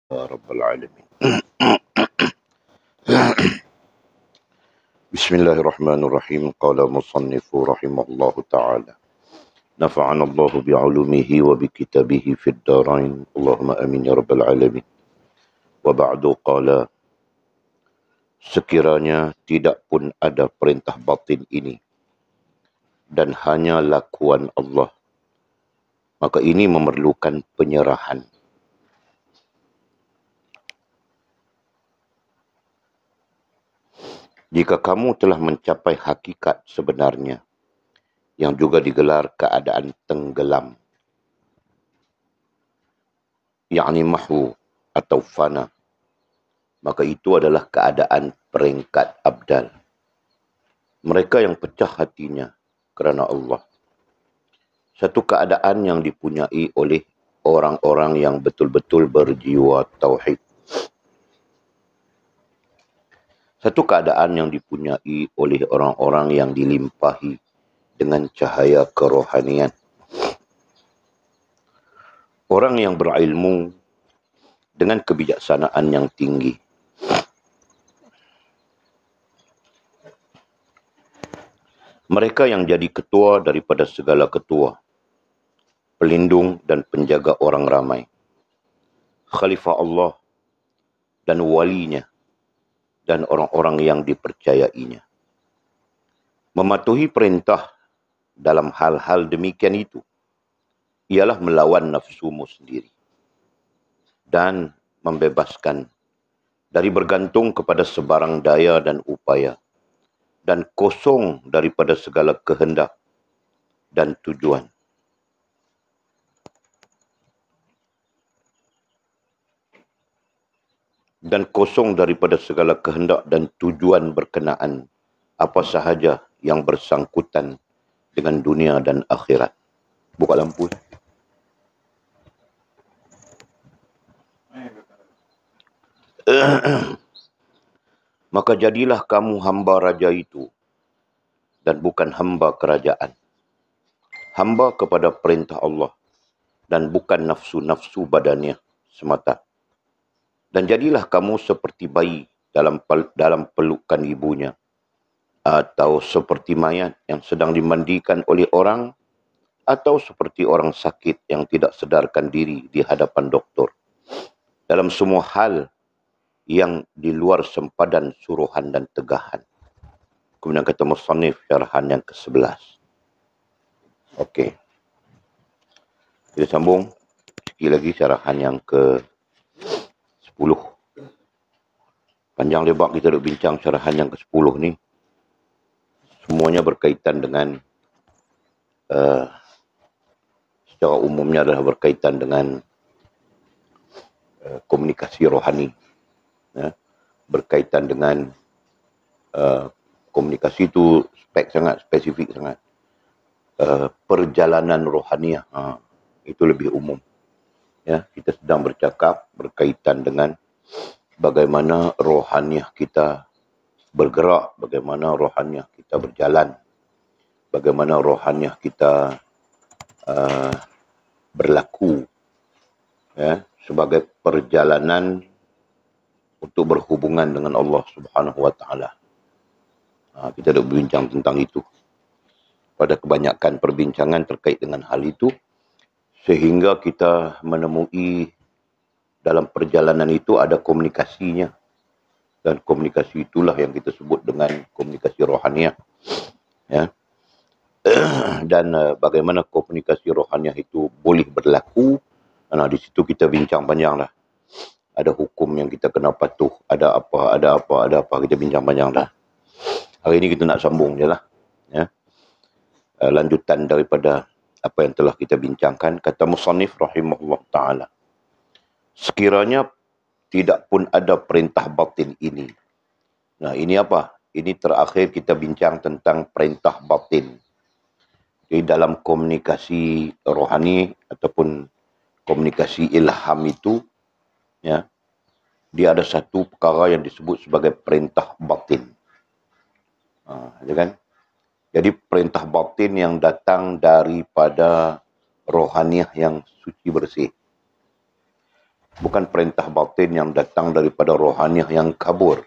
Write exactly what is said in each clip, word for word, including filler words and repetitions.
يا رب العالمين. بسم الله الرحمن الرحيم. قال مصنف رحمه الله تعالى نفعنا الله بعلومه وبكتابه في الدارين اللهم آمين يا رب العالمين. وبعد قال sekiranya tidak pun ada perintah batin ini dan hanya lakuan Allah, maka ini memerlukan penyerahan. Jika kamu telah mencapai hakikat sebenarnya, yang juga digelar keadaan tenggelam, yakni mahwu atau fana, maka itu adalah keadaan peringkat abdal. Mereka yang pecah hatinya kerana Allah. Satu keadaan yang dipunyai oleh orang-orang yang betul-betul berjiwa tauhid. Satu keadaan yang dipunyai oleh orang-orang yang dilimpahi dengan cahaya kerohanian. Orang yang berilmu dengan kebijaksanaan yang tinggi. Mereka yang jadi ketua daripada segala ketua, pelindung dan penjaga orang ramai, khalifah Allah dan walinya, dan orang-orang yang dipercayainya. Mematuhi perintah dalam hal-hal demikian itu ialah melawan nafsumu sendiri dan membebaskan dari bergantung kepada sebarang daya dan upaya dan kosong daripada segala kehendak dan tujuan. Dan kosong daripada segala kehendak dan tujuan berkenaan apa sahaja yang bersangkutan dengan dunia dan akhirat. Buka lampu. Maka jadilah kamu hamba raja itu dan bukan hamba kerajaan. Hamba kepada perintah Allah dan bukan nafsu-nafsu badannya semata. Dan jadilah kamu seperti bayi dalam dalam pelukan ibunya, atau seperti mayat yang sedang dimandikan oleh orang, atau seperti orang sakit yang tidak sedarkan diri di hadapan doktor. Dalam semua hal yang di luar sempadan suruhan dan tegahan. Kemudian kata musannif syarahan yang ke sebelas. Okey. Kita sambung sekali lagi syarahan yang ke sepuluh. Panjang lebar kita duk bincang syarahan yang ke sepuluh ni. Semuanya berkaitan dengan uh, secara umumnya adalah berkaitan dengan uh, komunikasi rohani. Ya, berkaitan dengan uh, komunikasi itu spek sangat, spesifik sangat. Uh, perjalanan rohaniah, ha, itu lebih umum. Ya, kita sedang bercakap berkaitan dengan bagaimana rohaniah kita bergerak, bagaimana rohaniah kita berjalan, bagaimana rohaniah kita uh, berlaku, ya, sebagai perjalanan untuk berhubungan dengan Allah Subhanahu Wa Taala. Ha, kita dah berbincang tentang itu. Pada kebanyakan perbincangan terkait dengan hal itu, sehingga kita menemui dalam perjalanan itu ada komunikasinya. Dan komunikasi itulah yang kita sebut dengan komunikasi rohaniah. Ya. Dan uh, bagaimana komunikasi rohaniah itu boleh berlaku. Nah, di situ kita bincang panjang lah. Ada hukum yang kita kena patuh. Ada apa, ada apa, ada apa. Kita bincang panjang dah. Hari ini kita nak sambung je lah. Ya. Uh, lanjutan daripada apa yang telah kita bincangkan. Kata musannif rahimahullah ta'ala. Sekiranya tidak pun ada perintah batin ini. Nah, ini apa? Ini terakhir kita bincang tentang perintah batin. Jadi dalam komunikasi rohani ataupun komunikasi ilham itu, ya, dia ada satu perkara yang disebut sebagai perintah batin. Ha, ya kan? Jadi perintah batin yang datang daripada rohaniah yang suci bersih. bukan perintah batin yang datang daripada rohaniah yang kabur.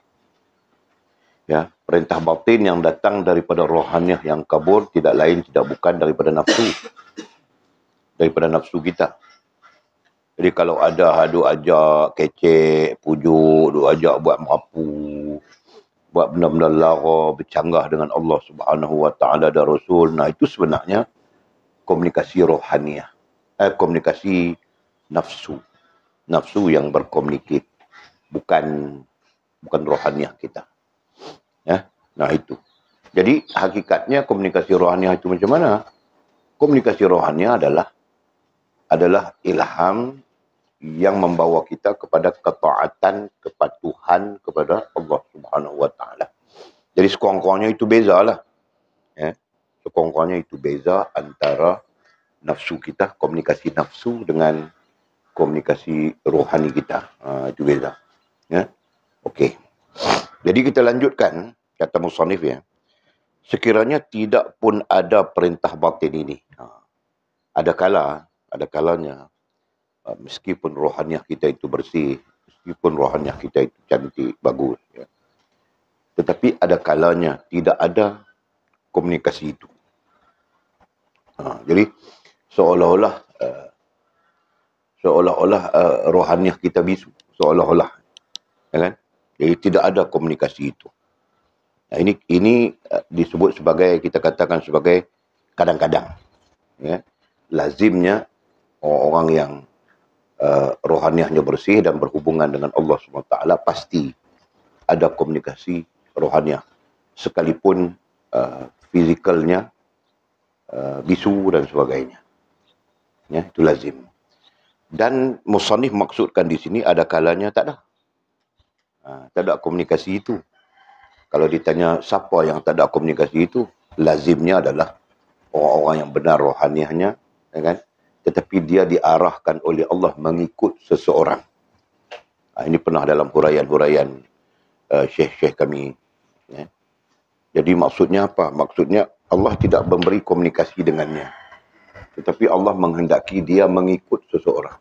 Ya, perintah batin yang datang daripada rohaniah yang kabur tidak lain tidak bukan daripada nafsu. Daripada nafsu kita. Jadi kalau ada duk ajak kecek, pujuk, duk ajak buat merapu, buat benda-benda lara, bercanggah dengan Allah Subhanahu Wa Taala dan Rasul, nah itu sebenarnya komunikasi rohaniah. Eh, komunikasi nafsu. Nafsu yang berkomunikasi, bukan bukan rohaniah kita. Ya, nah itu. Jadi hakikatnya komunikasi rohaniah itu macam mana? Komunikasi rohaniah adalah adalah ilham yang membawa kita kepada ketaatan, kepatuhan kepada Allah Subhanahu Wa Taala. Jadi sekurang-kurangnya itu bezalah. Ya, sekurang-kurangnya itu beza antara nafsu kita, komunikasi nafsu dengan komunikasi rohani kita. Ha, itu beza. Ya. Okey. Jadi kita lanjutkan kata musannif ya. Sekiranya tidak pun ada perintah batin ini. Ha. Ada kala, ada kalanya uh, meskipun rohaniah kita itu bersih, meskipun rohaniah kita itu cantik, bagus ya. Tetapi ada kalanya tidak ada komunikasi itu. Ha, jadi seolah-olah uh, seolah-olah uh, rohaniah kita bisu, seolah-olah, ya kan? Jadi tidak ada komunikasi itu. Nah, ini ini uh, disebut sebagai, kita katakan sebagai kadang-kadang, ya. Lazimnya orang yang uh, rohaniahnya bersih dan berhubungan dengan Allah subhanahu wa taala pasti ada komunikasi rohaniah, sekalipun uh, fizikalnya uh, bisu dan sebagainya. Ya, itu lazim. Dan musannif maksudkan di sini ada kalanya tak ada. Ha, tak ada komunikasi itu. Kalau ditanya siapa yang tak ada komunikasi itu, lazimnya adalah orang-orang yang benar rohaniahnya, ya kan? Tetapi dia diarahkan oleh Allah mengikut seseorang. Ha, ini pernah dalam huraian-huraian uh, syekh-syekh kami. Ya. Jadi maksudnya apa? Maksudnya Allah tidak memberi komunikasi dengannya. Tetapi Allah menghendaki dia mengikut seseorang.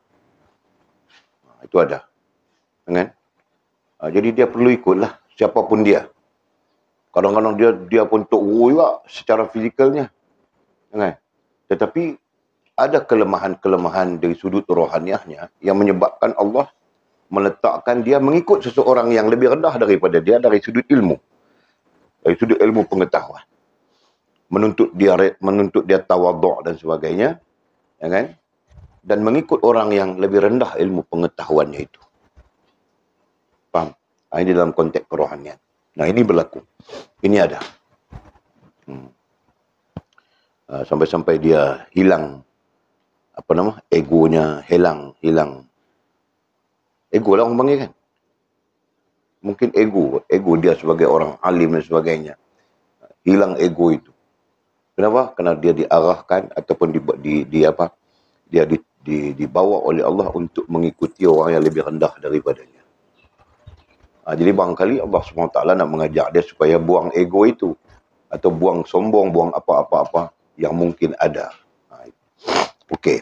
Ha, itu ada. Kan? Ha, jadi dia perlu ikutlah siapapun dia. Kadang-kadang dia dia pun tok juga secara fizikalnya. Kan? Tetapi ada kelemahan-kelemahan dari sudut rohaniahnya yang menyebabkan Allah meletakkan dia mengikut seseorang yang lebih rendah daripada dia dari sudut ilmu. Dari sudut ilmu pengetahuan. Menuntut dia menuntut dia tawaduk dan sebagainya, ya kan? Dan mengikut orang yang lebih rendah ilmu pengetahuannya itu. Faham? Nah, ini dalam konteks kerohanian. Nah, ini berlaku. Ini ada. Hmm. Uh, sampai-sampai dia hilang apa nama? Egonya hilang, hilang. Ego lah orang panggil kan? Mungkin ego, ego dia sebagai orang alim dan sebagainya. Hilang ego itu. Kenapa? Kerana dia diarahkan ataupun di, di, di apa? Dia di, di, dibawa oleh Allah untuk mengikuti orang yang lebih rendah daripadanya. Ha, jadi barangkali Allah subhanahu wa taala nak mengajak dia supaya buang ego itu. Atau buang sombong, buang apa-apa-apa yang mungkin ada. Ha, Okey.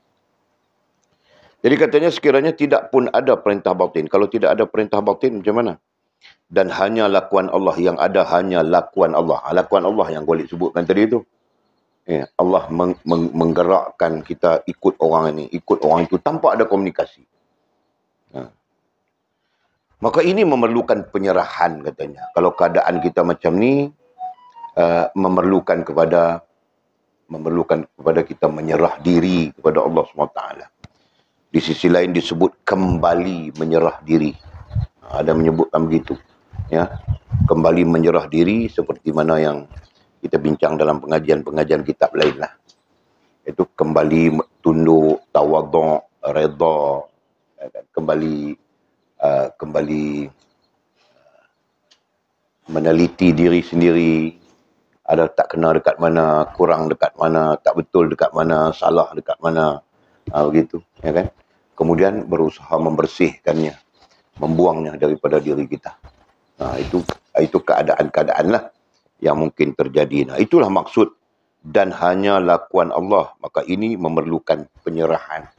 Jadi katanya sekiranya tidak pun ada perintah batin. Kalau tidak ada perintah batin macam mana? Dan hanya lakuan Allah, yang ada hanya lakuan Allah. Lakuan Allah yang Khalid sebutkan tadi itu. Ya, Allah meng, meng, menggerakkan kita ikut orang ini, ikut orang itu tanpa ada komunikasi. Ha. Maka ini memerlukan penyerahan katanya. Kalau keadaan kita macam ni, uh, memerlukan kepada memerlukan kepada kita menyerah diri kepada Allah subhanahu wa taala. Di sisi lain disebut kembali menyerah diri. Ada menyebutkan begitu. Ya, kembali menyerah diri seperti mana yang kita bincang dalam pengajian-pengajian kitab lain lah. Itu kembali tunduk, tawaduk, redha, kembali uh, kembali uh, meneliti diri sendiri. Ada tak kena dekat mana, kurang dekat mana, tak betul dekat mana, salah dekat mana. Uh, begitu, ya kan? Kemudian berusaha membersihkannya, membuangnya daripada diri kita. Nah, itu itu keadaan-keadaan lah yang mungkin terjadi. Nah, itulah maksud dan hanya lakuan Allah. Maka ini memerlukan penyerahan.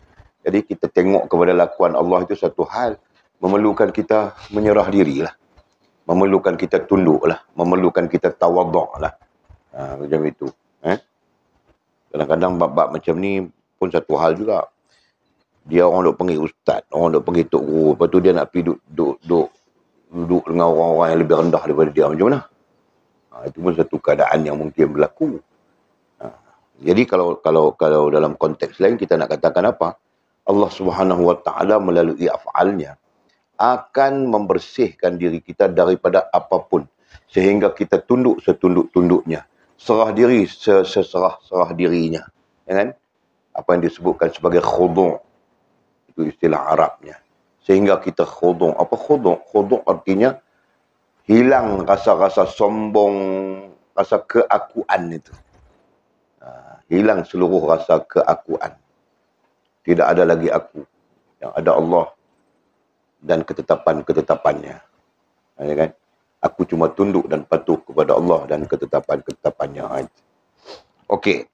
Jadi kita tengok kepada lakuan Allah itu satu hal memerlukan kita menyerah diri lah. Memerlukan kita tunduk lah. Memerlukan kita tawaduk lah. Ha, macam itu. Eh? Kadang-kadang bab-bab macam ni pun satu hal juga. Dia orang duk panggil ustaz, orang duk panggil tok guru. Lepas tu dia nak pergi duk, duk, duk, duduk dengan orang-orang yang lebih rendah daripada dia. Macam mana? Ha, itu pun satu keadaan yang mungkin berlaku. Ha, jadi kalau kalau kalau dalam konteks lain kita nak katakan apa? Allah Subhanahu Wa Taala melalui af'alnya akan membersihkan diri kita daripada apapun sehingga kita tunduk setunduk-tunduknya, serah diri seserah-serah dirinya, ya kan? Apa yang disebutkan sebagai khudu', itu istilah Arabnya, sehingga kita khudu'. Apa khudu'? Khudu' artinya hilang rasa-rasa sombong, rasa keakuan itu, ha, hilang seluruh rasa keakuan. Tidak ada lagi aku, yang ada Allah dan ketetapan-ketetapannya. Ya kan? Aku cuma tunduk dan patuh kepada Allah dan ketetapan-ketetapannya. Okey.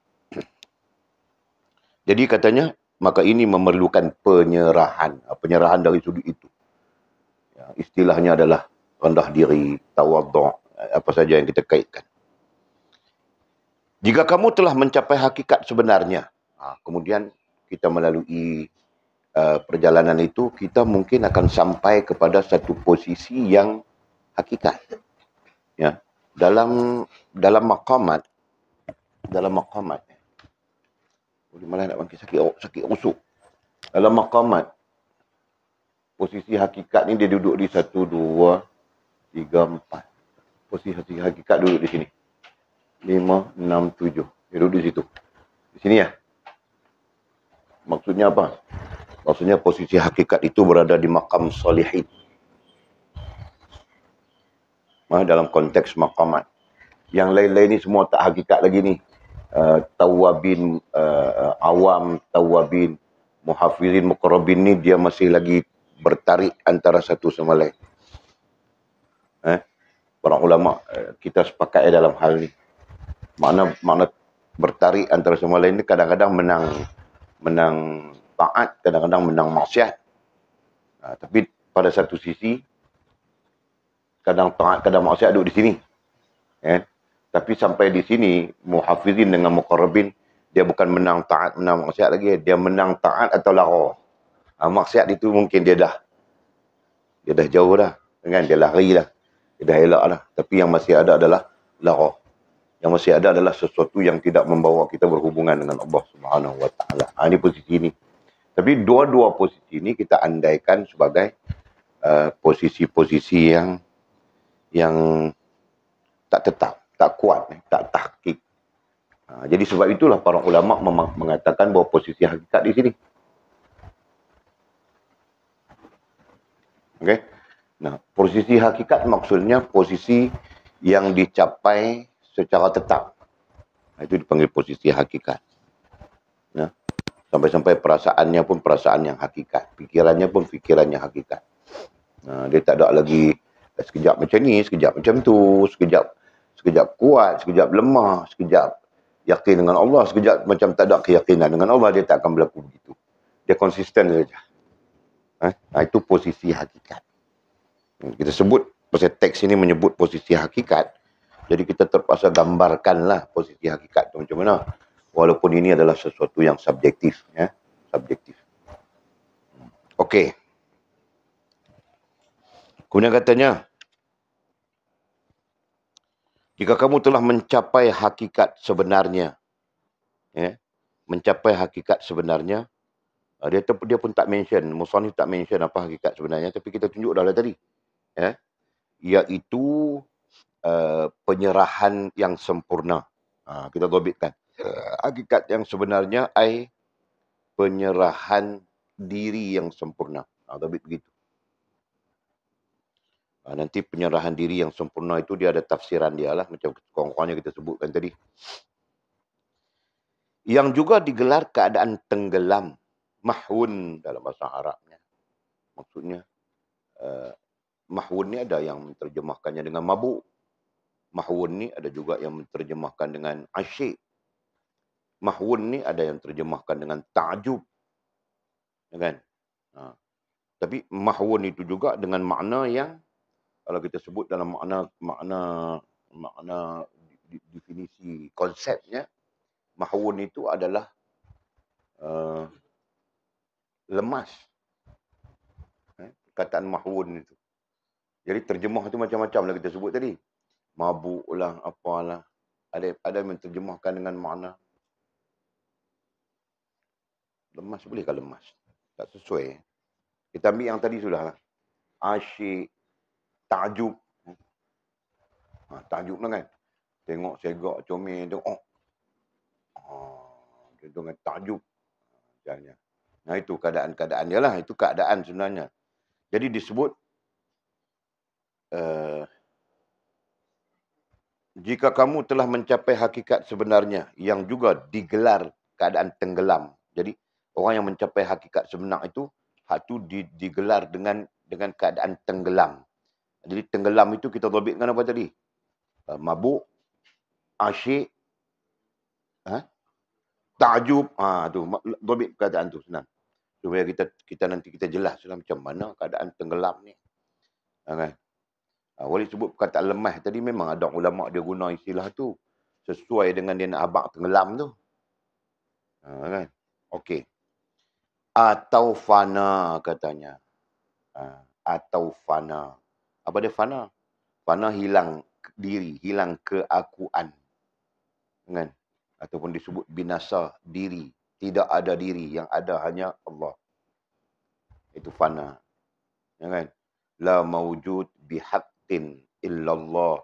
Jadi katanya, maka ini memerlukan penyerahan. Penyerahan dari sudut itu. Ya, istilahnya adalah rendah diri, tawaduk, apa saja yang kita kaitkan. Jika kamu telah mencapai hakikat sebenarnya, ha, kemudian kita melalui uh, perjalanan itu, kita mungkin akan sampai kepada satu posisi yang hakikat. Ya, dalam dalam maqamat, dalam maqamat, boleh malah nak bangkit sakit sakit rusuk. Dalam maqamat, posisi hakikat ni dia duduk di satu, dua, tiga, empat. Posisi hakikat duduk di sini. Lima, enam, tujuh. Dia duduk di situ. Di sini ya. Maksudnya apa? Maksudnya posisi hakikat itu berada di maqam salihin. Nah, dalam konteks maqamat. Yang lain-lain ni semua tak hakikat lagi ni. Uh, tawabin, uh, awam, tawabin, muhafizin, muqarrabin ni dia masih lagi bertarik antara satu sama lain. Eh? Para ulama uh, kita sepakat dalam hal ni. Makna makna bertarik antara sama lain ni kadang-kadang menang menang taat, kadang-kadang menang maksiat. Ha, tapi pada satu sisi, kadang taat, kadang maksiat duduk di sini. Eh? Tapi sampai di sini, muhafizin dengan muqarrabin, dia bukan menang taat, menang maksiat lagi. Dia menang taat atau lara. Ha, maksiat itu mungkin dia dah, dia dah jauh dah. Kan? Dia lari dah. Dia dah elak dah. Tapi yang masih ada adalah lara. Yang masih ada adalah sesuatu yang tidak membawa kita berhubungan dengan Allah Subhanahu Wa Taala. Ha, ini posisi ini. Tapi dua-dua posisi ini kita andaikan sebagai posisi-posisi uh, yang yang tak tetap, tak kuat, tak tahqiq. Ha, jadi sebab itulah para ulama mengatakan bahawa posisi hakikat di sini. Okey. Nah, posisi hakikat maksudnya posisi yang dicapai secara tetap. Itu dipanggil posisi hakikat. Ya. Sampai-sampai perasaannya pun perasaan yang hakikat. Fikirannya pun fikiran yang hakikat. Nah, dia tak ada lagi sekejap macam ni, sekejap macam tu, sekejap sekejap kuat, sekejap lemah, sekejap yakin dengan Allah, sekejap macam tak ada keyakinan dengan Allah. Dia tak akan berlaku begitu. Dia konsisten saja. Eh? Nah, itu posisi hakikat. Kita sebut, pasal teks ini menyebut posisi hakikat. Jadi kita terpaksa gambarkanlah posisi hakikat itu macam mana. Walaupun ini adalah sesuatu yang subjektif. Ya? Subjektif. Okey. Kemudian katanya, jika kamu telah mencapai hakikat sebenarnya, ya, mencapai hakikat sebenarnya, dia, dia pun tak mention, musannif tak mention apa hakikat sebenarnya, tapi kita tunjuk dah lah tadi. Ya, iaitu Uh, penyerahan yang sempurna. Ha, kita gobitkan. Uh, hakikat yang sebenarnya ai penyerahan diri yang sempurna. Ha, gobit begitu. Ha, nanti penyerahan diri yang sempurna itu dia ada tafsiran dia lah. Macam kurang-kurangnya kita sebutkan tadi. Yang juga digelar keadaan tenggelam. Mahwun dalam bahasa Arabnya. Maksudnya, uh, mahwun ni ada yang menterjemahkannya dengan mabuk. Mahwun ni ada juga yang menterjemahkan dengan asyik. Mahwun ni ada yang terjemahkan dengan ta'jub. Ya kan? Ha. Tapi mahwun itu juga dengan makna yang kalau kita sebut dalam makna makna makna definisi konsepnya, mahwun itu adalah uh, lemas. Eh, perkataan mahwun itu. Jadi terjemah itu macam-macam lah kita sebut tadi. Mabuk lah, apalah. Ada ada yang menterjemahkan dengan makna lemas. Bolehkah lemas? Tak sesuai. Kita ambil yang tadi sudah lah. Asyik, takjub. Ha, takjub lah kan. Tengok segak, comel, tengok. Oh. Ha, dengan takjub. Misalnya. Nah itu keadaan-keadaan dia lah. Itu keadaan sebenarnya. Jadi disebut uh, jika kamu telah mencapai hakikat sebenarnya yang juga digelar keadaan tenggelam. Jadi orang yang mencapai hakikat sebenar itu hak tu digelar dengan dengan keadaan tenggelam. Jadi tenggelam itu kita robitkan apa tadi? Uh, mabuk, asyik, ha? Takjub. Ah ha, tu robit keadaan tu senang. Supaya kita kita nanti kita jelas macam mana keadaan tenggelam ni. Ha, kan? Ha, boleh sebut perkataan lemah tadi memang ada ulama dia guna istilah tu sesuai dengan dia nak abang tenggelam tu. Ha, kan? Okey. Atau fana katanya. Ha, atau fana. Apa dia fana? Fana hilang diri, hilang keakuan. Kan? Ataupun disebut binasa diri. Tidak ada diri, yang ada hanya Allah. Itu fana. Ya kan? La mawjud bihaqqin illallah.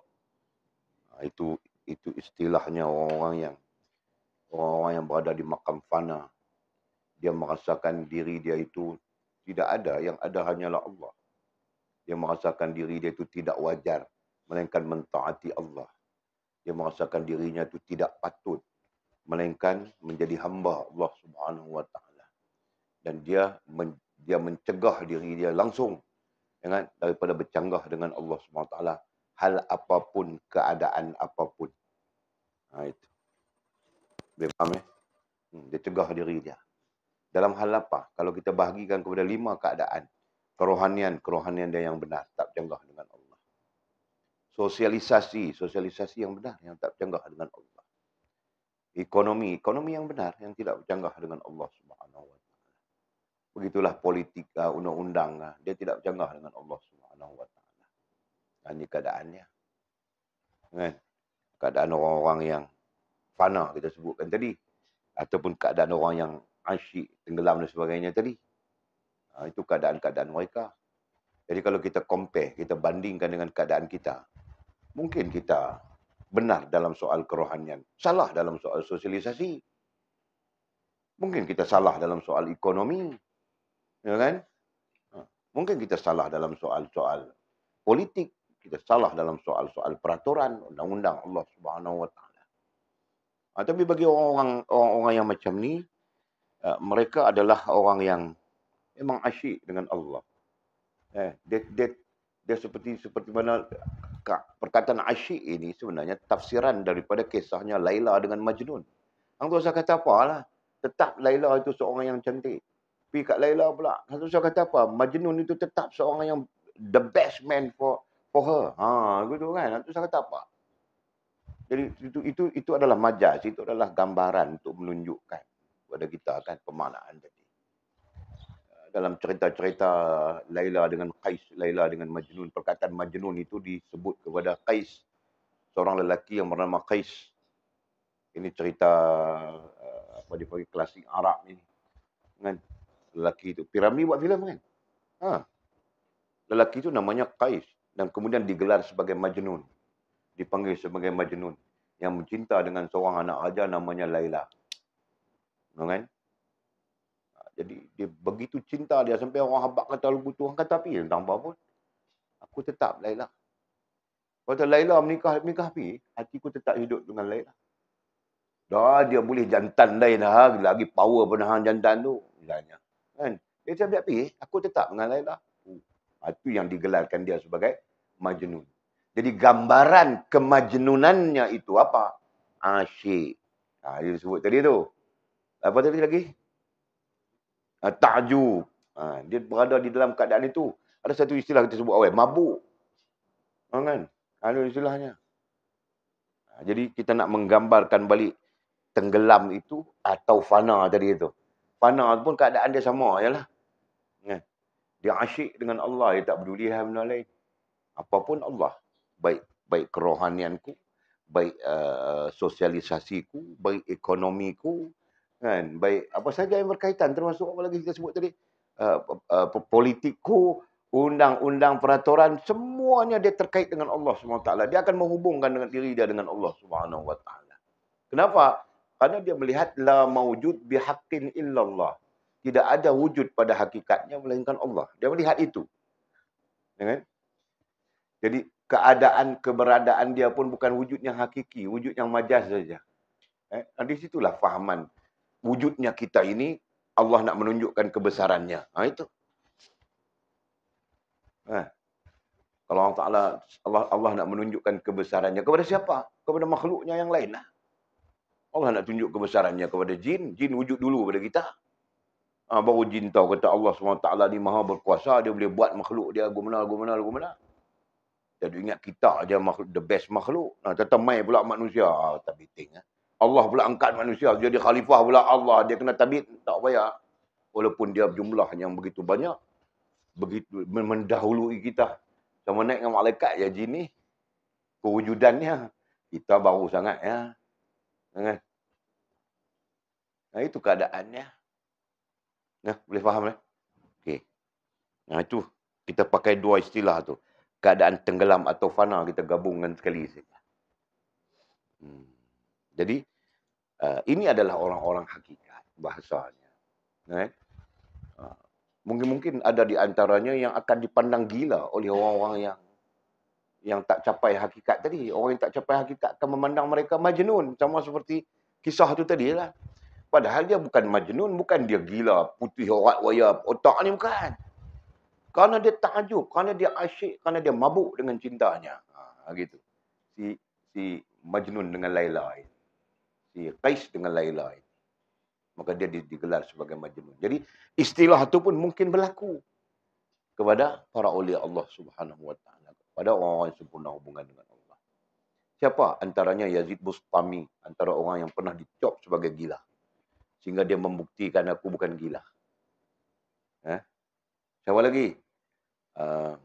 Itu itu istilahnya orang-orang yang orang-orang yang berada di makam fana. Dia merasakan diri dia itu tidak ada, yang ada hanyalah Allah. Dia merasakan diri dia itu tidak wajar, melainkan mentaati Allah. Dia merasakan dirinya itu tidak patut, melainkan menjadi hamba Allah Subhanahu Wa Taala. Dan dia men, dia mencegah diri dia langsung, jangan daripada bercanggah dengan Allah Subhanahu Wa Taala hal apapun, keadaan apapun. Ha, itu. Dia faham eh? Hmm, dia cegah diri dia. Dalam hal apa? Kalau kita bahagikan kepada lima keadaan. Kerohanian, kerohanian dia yang benar. Tak bercanggah dengan Allah. Sosialisasi, sosialisasi yang benar. Yang tak bercanggah dengan Allah. Ekonomi, ekonomi yang benar. Yang tidak bercanggah dengan Allah Subhanahu Wa Taala. Begitulah politik, undang-undang. Dia tidak bercanggah dengan Allah Subhanahu Wa Taala. Ini keadaannya. Kan? Keadaan orang-orang yang fana kita sebutkan tadi. Ataupun keadaan orang yang asyik, tenggelam dan sebagainya tadi. Ha, itu keadaan-keadaan mereka. Jadi kalau kita compare, kita bandingkan dengan keadaan kita, mungkin kita benar dalam soal kerohanian, salah dalam soal sosialisasi. Mungkin kita salah dalam soal ekonomi. Ya kan? Ha, mungkin kita salah dalam soal-soal politik. Kita salah dalam soal-soal peraturan, undang-undang Allah Subhanahu Wa Taala. Ha, tapi bagi orang-orang orang-orang yang macam ni, uh, mereka adalah orang yang memang asyik dengan Allah. Eh, dia, dia, dia seperti seperti mana perkataan asyik ini sebenarnya tafsiran daripada kisahnya Laila dengan Majnun. Hang tu saya kata apalah. Tetap Laila itu seorang yang cantik. Tapi kat Laila pula, hang tu saya kata apa? Majnun itu tetap seorang yang the best man for for her. Ha, gitu kan. Hang tu saya kata apa? Jadi itu itu itu adalah majaz, itu adalah gambaran untuk menunjukkan kepada kita kan pemaknaan tadi. Dalam cerita-cerita Laila dengan Qais, Laila dengan Majnun, perkataan Majnun itu disebut kepada Qais, seorang lelaki yang bernama Qais. Ini cerita apa dia panggil klasik Arab ni. Kan? Lelaki itu Piramli buat filem kan? Ha. Lelaki itu namanya Qais dan kemudian digelar sebagai Majnun. Dipanggil sebagai Majnun yang mencinta dengan seorang anak raja namanya Laila. Kan? Jadi dia begitu cinta dia sampai orang habaq kata lagu tu, orang kata api tentang apa pun. Aku tetap Laila. Kata Laila menikah menikah api, hatiku tetap hidup dengan Laila. Dah dia boleh jantan lain dah, lagi power penahan jantan tu misalnya. Kan? Dia cakap api, aku tetap dengan Laila. Uh, itu yang digelarkan dia sebagai Majnun. Jadi gambaran kemajnunannya itu apa? Asyik. Ha, dia sebut tadi tu. Apa tadi lagi? Ha, ta'jub. Ha, dia berada di dalam keadaan itu. Ada satu istilah kita sebut awal, mabuk. Ha, kan? Ada istilahnya. Ha, jadi kita nak menggambarkan balik tenggelam itu atau fana tadi itu. Fana pun keadaan dia sama je lah. Kan? Dia asyik dengan Allah, dia tak peduli hal benda lain. Apapun Allah. Baik baik kerohanianku, baik uh, sosialisasiku, baik ekonomiku, kan, baik apa saja yang berkaitan, termasuk apa lagi kita sebut tadi, uh, uh, politikku, undang-undang, peraturan, semuanya dia terkait dengan Allah subhanahu wa taala. Dia akan menghubungkan dengan diri dia dengan Allah subhanahu wa taala. Kenapa? Karena dia melihat la maujud bihaqqin illallah. Tidak ada wujud pada hakikatnya melainkan Allah. Dia melihat itu. Ya kan? Jadi keadaan keberadaan dia pun bukan wujud yang hakiki, wujud yang majaz saja. Eh, di situlah fahaman wujudnya kita ini, Allah nak menunjukkan kebesarannya. Ha, itu. Ha. Kalau Allah Ta'ala, Allah, Allah nak menunjukkan kebesarannya kepada siapa? Kepada makhluknya yang lain lah. Allah nak tunjuk kebesarannya kepada jin. Jin wujud dulu pada kita. Ha, baru jin tahu kata Allah subhanahu wa taala ni maha berkuasa. Dia boleh buat makhluk dia lagu mana, lagu mana, lagu mana. Jadi ingat kita aja makhluk, the best makhluk. Nah, tetap mai pula manusia. Ah, tak biting. Ha. Allah pula angkat manusia. Jadi khalifah pula Allah. Dia kena tabit. Tak payah. Walaupun dia jumlah yang begitu banyak. Begitu mendahului kita. Sama naik dengan malaikat ya jin ni. Kewujudannya. Kita baru sangat ya. Kan? Nah, itu keadaannya. Nah, boleh faham lah. Okey. Nah, itu kita pakai dua istilah tu. Keadaan tenggelam atau fana kita gabungkan sekali saja. Hmm. Jadi, uh, ini adalah orang-orang hakikat bahasanya. Eh? Uh, mungkin-mungkin ada di antaranya yang akan dipandang gila oleh orang-orang yang yang tak capai hakikat tadi. Orang yang tak capai hakikat akan memandang mereka majnun. Sama seperti kisah tu tadi lah. Padahal dia bukan majnun, bukan dia gila, putih orat wayar, otak ni bukan. Kerana dia takjub, kerana dia asyik, kerana dia mabuk dengan cintanya. Ha, gitu. Si si Majnun dengan Laila ini. Si Qais dengan Laila ini. Maka dia digelar sebagai Majnun. Jadi istilah itu pun mungkin berlaku kepada para awliya Allah Subhanahu wa taala, pada orang-orang yang sempurna hubungan dengan Allah. Siapa? Antaranya Yazid Bustami, antara orang yang pernah dicop sebagai gila. Sehingga dia membuktikan aku bukan gila. Eh? Siapa lagi? Uh,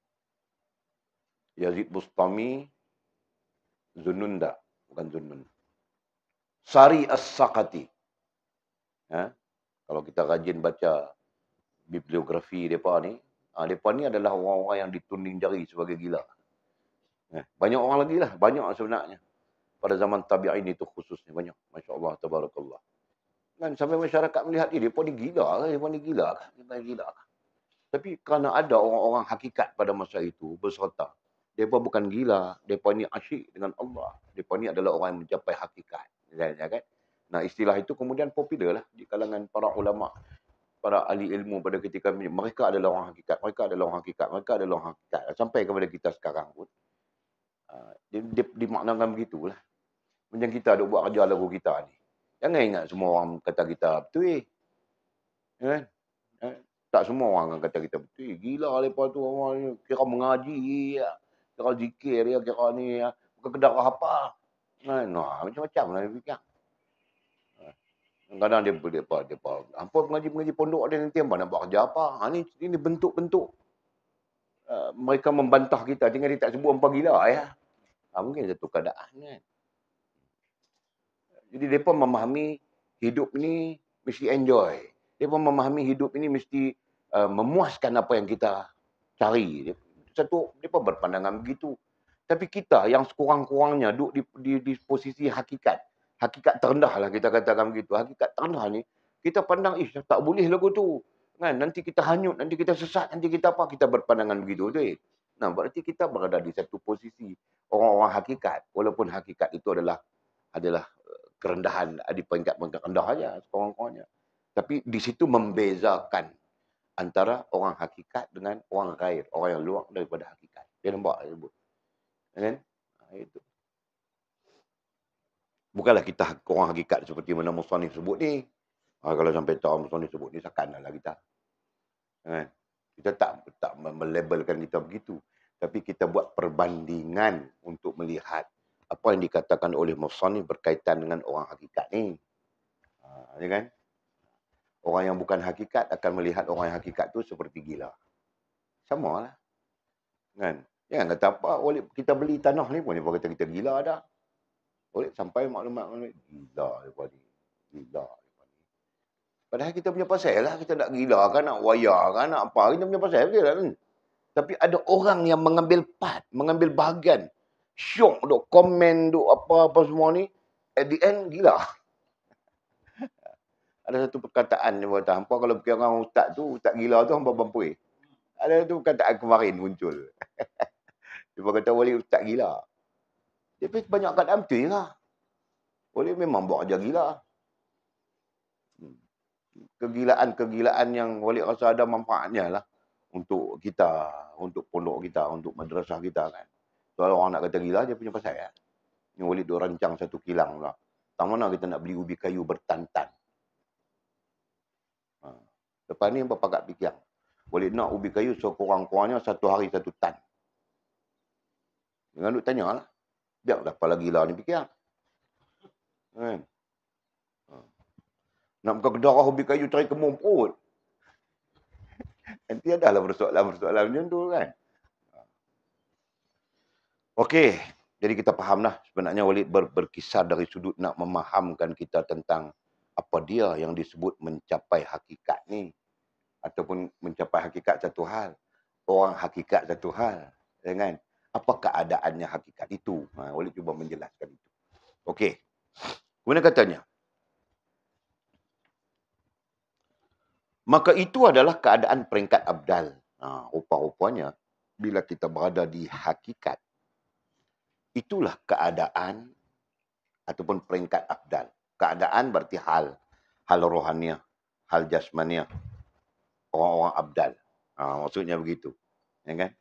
Yazid Bustami, Zunnun tak? Bukan Zunnun. Sari As-Saqati. Ha? Kalau kita rajin baca bibliografi mereka ni, ha, mereka ni adalah orang-orang yang ditunding jari sebagai gila. Ha? Banyak orang lagi lah. Banyak sebenarnya. Pada zaman tabi'in itu khususnya. Banyak. Masya Allah, tabarakallah. Dan sampai masyarakat melihat, eh, mereka ni gila ke? Mereka ni gila ke? Mereka ni gila ke? Tapi kerana ada orang-orang hakikat pada masa itu berserta, mereka bukan gila. Mereka ni asyik dengan Allah. Mereka ni adalah orang yang mencapai hakikat. Ya, kan? Nah, istilah itu kemudian popular lah di kalangan para ulama, para ahli ilmu pada ketika ini. Mereka adalah orang hakikat. Mereka adalah orang hakikat. Mereka adalah orang hakikat. Sampai kepada kita sekarang pun. Uh, dia, dia dimaknakan begitulah. Macam kita duk buat kerja lagu kita ni. Jangan ingat semua orang kata kita betul. Eh. Ya, kan? Eh. Tak semua orang akan kata kita betul. Gila lepas tu orang ni kira mengaji, ya. Kira zikir, ya. Kira ni, ya. Bukan kedak apa. Nah, macam-macam lah dia fikir. Kadang-kadang dia boleh apa, dia apa. Apa pengaji-pengaji pondok dia nanti apa nak buat kerja apa. Ha, ni, ini bentuk-bentuk. Uh, mereka membantah kita. Tinggal dia tak sebut apa gila ya. Ha, mungkin satu keadaan kan. Jadi mereka memahami hidup ni mesti enjoy. Mereka memahami hidup ini mesti uh, memuaskan apa yang kita cari. Satu, mereka berpandangan begitu. Tapi kita yang sekurang-kurangnya duduk di, di, di posisi hakikat. Hakikat terendah lah kita katakan begitu. Hakikat terendah ni, kita pandang, ish, tak boleh lagu tu. Kan? Nanti kita hanyut, nanti kita sesat, nanti kita apa. Kita berpandangan begitu. Tu. Nah, berarti kita berada di satu posisi orang-orang hakikat. Walaupun hakikat itu adalah adalah kerendahan di peringkat-peringkat rendah saja. Sekurang-kurangnya. Tapi di situ membezakan antara orang hakikat dengan orang ghair. Orang yang luar daripada hakikat. Dia nampak sebut. Kan? Nah, itu. Bukanlah kita orang hakikat seperti mana Musannif sebut ni. Ha, kalau sampai tahu Muslim sebut ni, sakanlah kita. Kan? Kita tak tak melabelkan kita begitu. Tapi kita buat perbandingan untuk melihat apa yang dikatakan oleh Muslim berkaitan dengan orang hakikat ni. Ha, ya kan? Orang yang bukan hakikat akan melihat orang yang hakikat tu seperti gila. Sama lah. Kan? Jangan kata apa, boleh kita beli tanah ni pun dia kata kita gila dah. Boleh sampai maklumat gila depa ni. Gila depa ni. Padahal kita punya pasal lah, kita nak gila kan, nak wayar kan, nak apa, kita punya pasal dia kan. Tapi ada orang yang mengambil part, mengambil bahagian. Syok duk komen duk apa-apa semua ni, at the end gila. Ada satu perkataan dia kata, hampa kalau fikir orang ustaz tu, ustaz gila tu hampa bampui. Ada satu perkataan kemarin muncul. Dia kata boleh ustaz gila. Tapi banyak keadaan betul lah. Boleh memang buat aja gila. Kegilaan-kegilaan yang boleh rasa ada manfaatnya lah. Untuk kita, untuk pondok kita, untuk madrasah kita kan. Kalau orang nak kata gila, dia punya pasal ya. Yang boleh dia rancang satu kilang pula. Tak mana kita nak beli ubi kayu bertan-tan. Ha. Lepas ni hampa pakat fikir. Boleh nak ubi kayu sekurang-kurangnya satu hari satu tan. Jangan duk tanya lah. Biarlah kepala gila ni fikir. Kan? Ha. Nak buka kedarah ubi kayu cari kemung perut. Nanti adalah persoalan-persoalan macam tu kan. Okey. Jadi kita fahamlah sebenarnya Walid ber, berkisar dari sudut nak memahamkan kita tentang apa dia yang disebut mencapai hakikat ni. Ataupun mencapai hakikat satu hal. Orang hakikat satu hal. Kan? Apa keadaannya hakikat itu? Ha, Walid cuba menjelaskan itu. Okey. Kemudian katanya. Maka itu adalah keadaan peringkat abdal. Ha, rupa-rupanya, bila kita berada di hakikat, itulah keadaan ataupun peringkat abdal. Keadaan berarti hal. Hal rohaniah, hal jasmaniah. Orang-orang abdal. Ha, maksudnya begitu. Ya kan?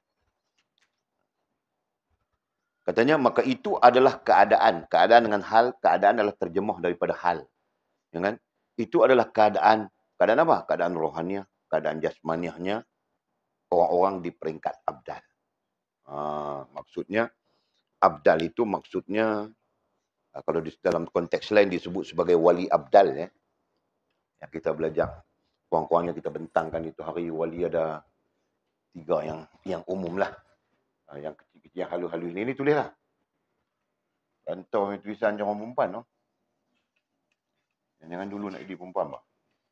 Katanya, maka itu adalah keadaan. Keadaan dengan hal, keadaan adalah terjemah daripada hal. Ya kan? Itu adalah keadaan. Keadaan apa? Keadaan rohaniah, keadaan jasmaniahnya orang-orang di peringkat abdal. Ha, maksudnya, abdal itu maksudnya, kalau di dalam konteks lain disebut sebagai wali abdal. Ya. Yang kita belajar. Kurang-kurangnya kita bentangkan itu hari wali ada tiga yang yang umum lah. Yang kecil-kecil, yang halus-halus ini, ini tulis lah. Rantau tulisan orang perempuan. No? Jangan dulu nak jadi perempuan. Bah.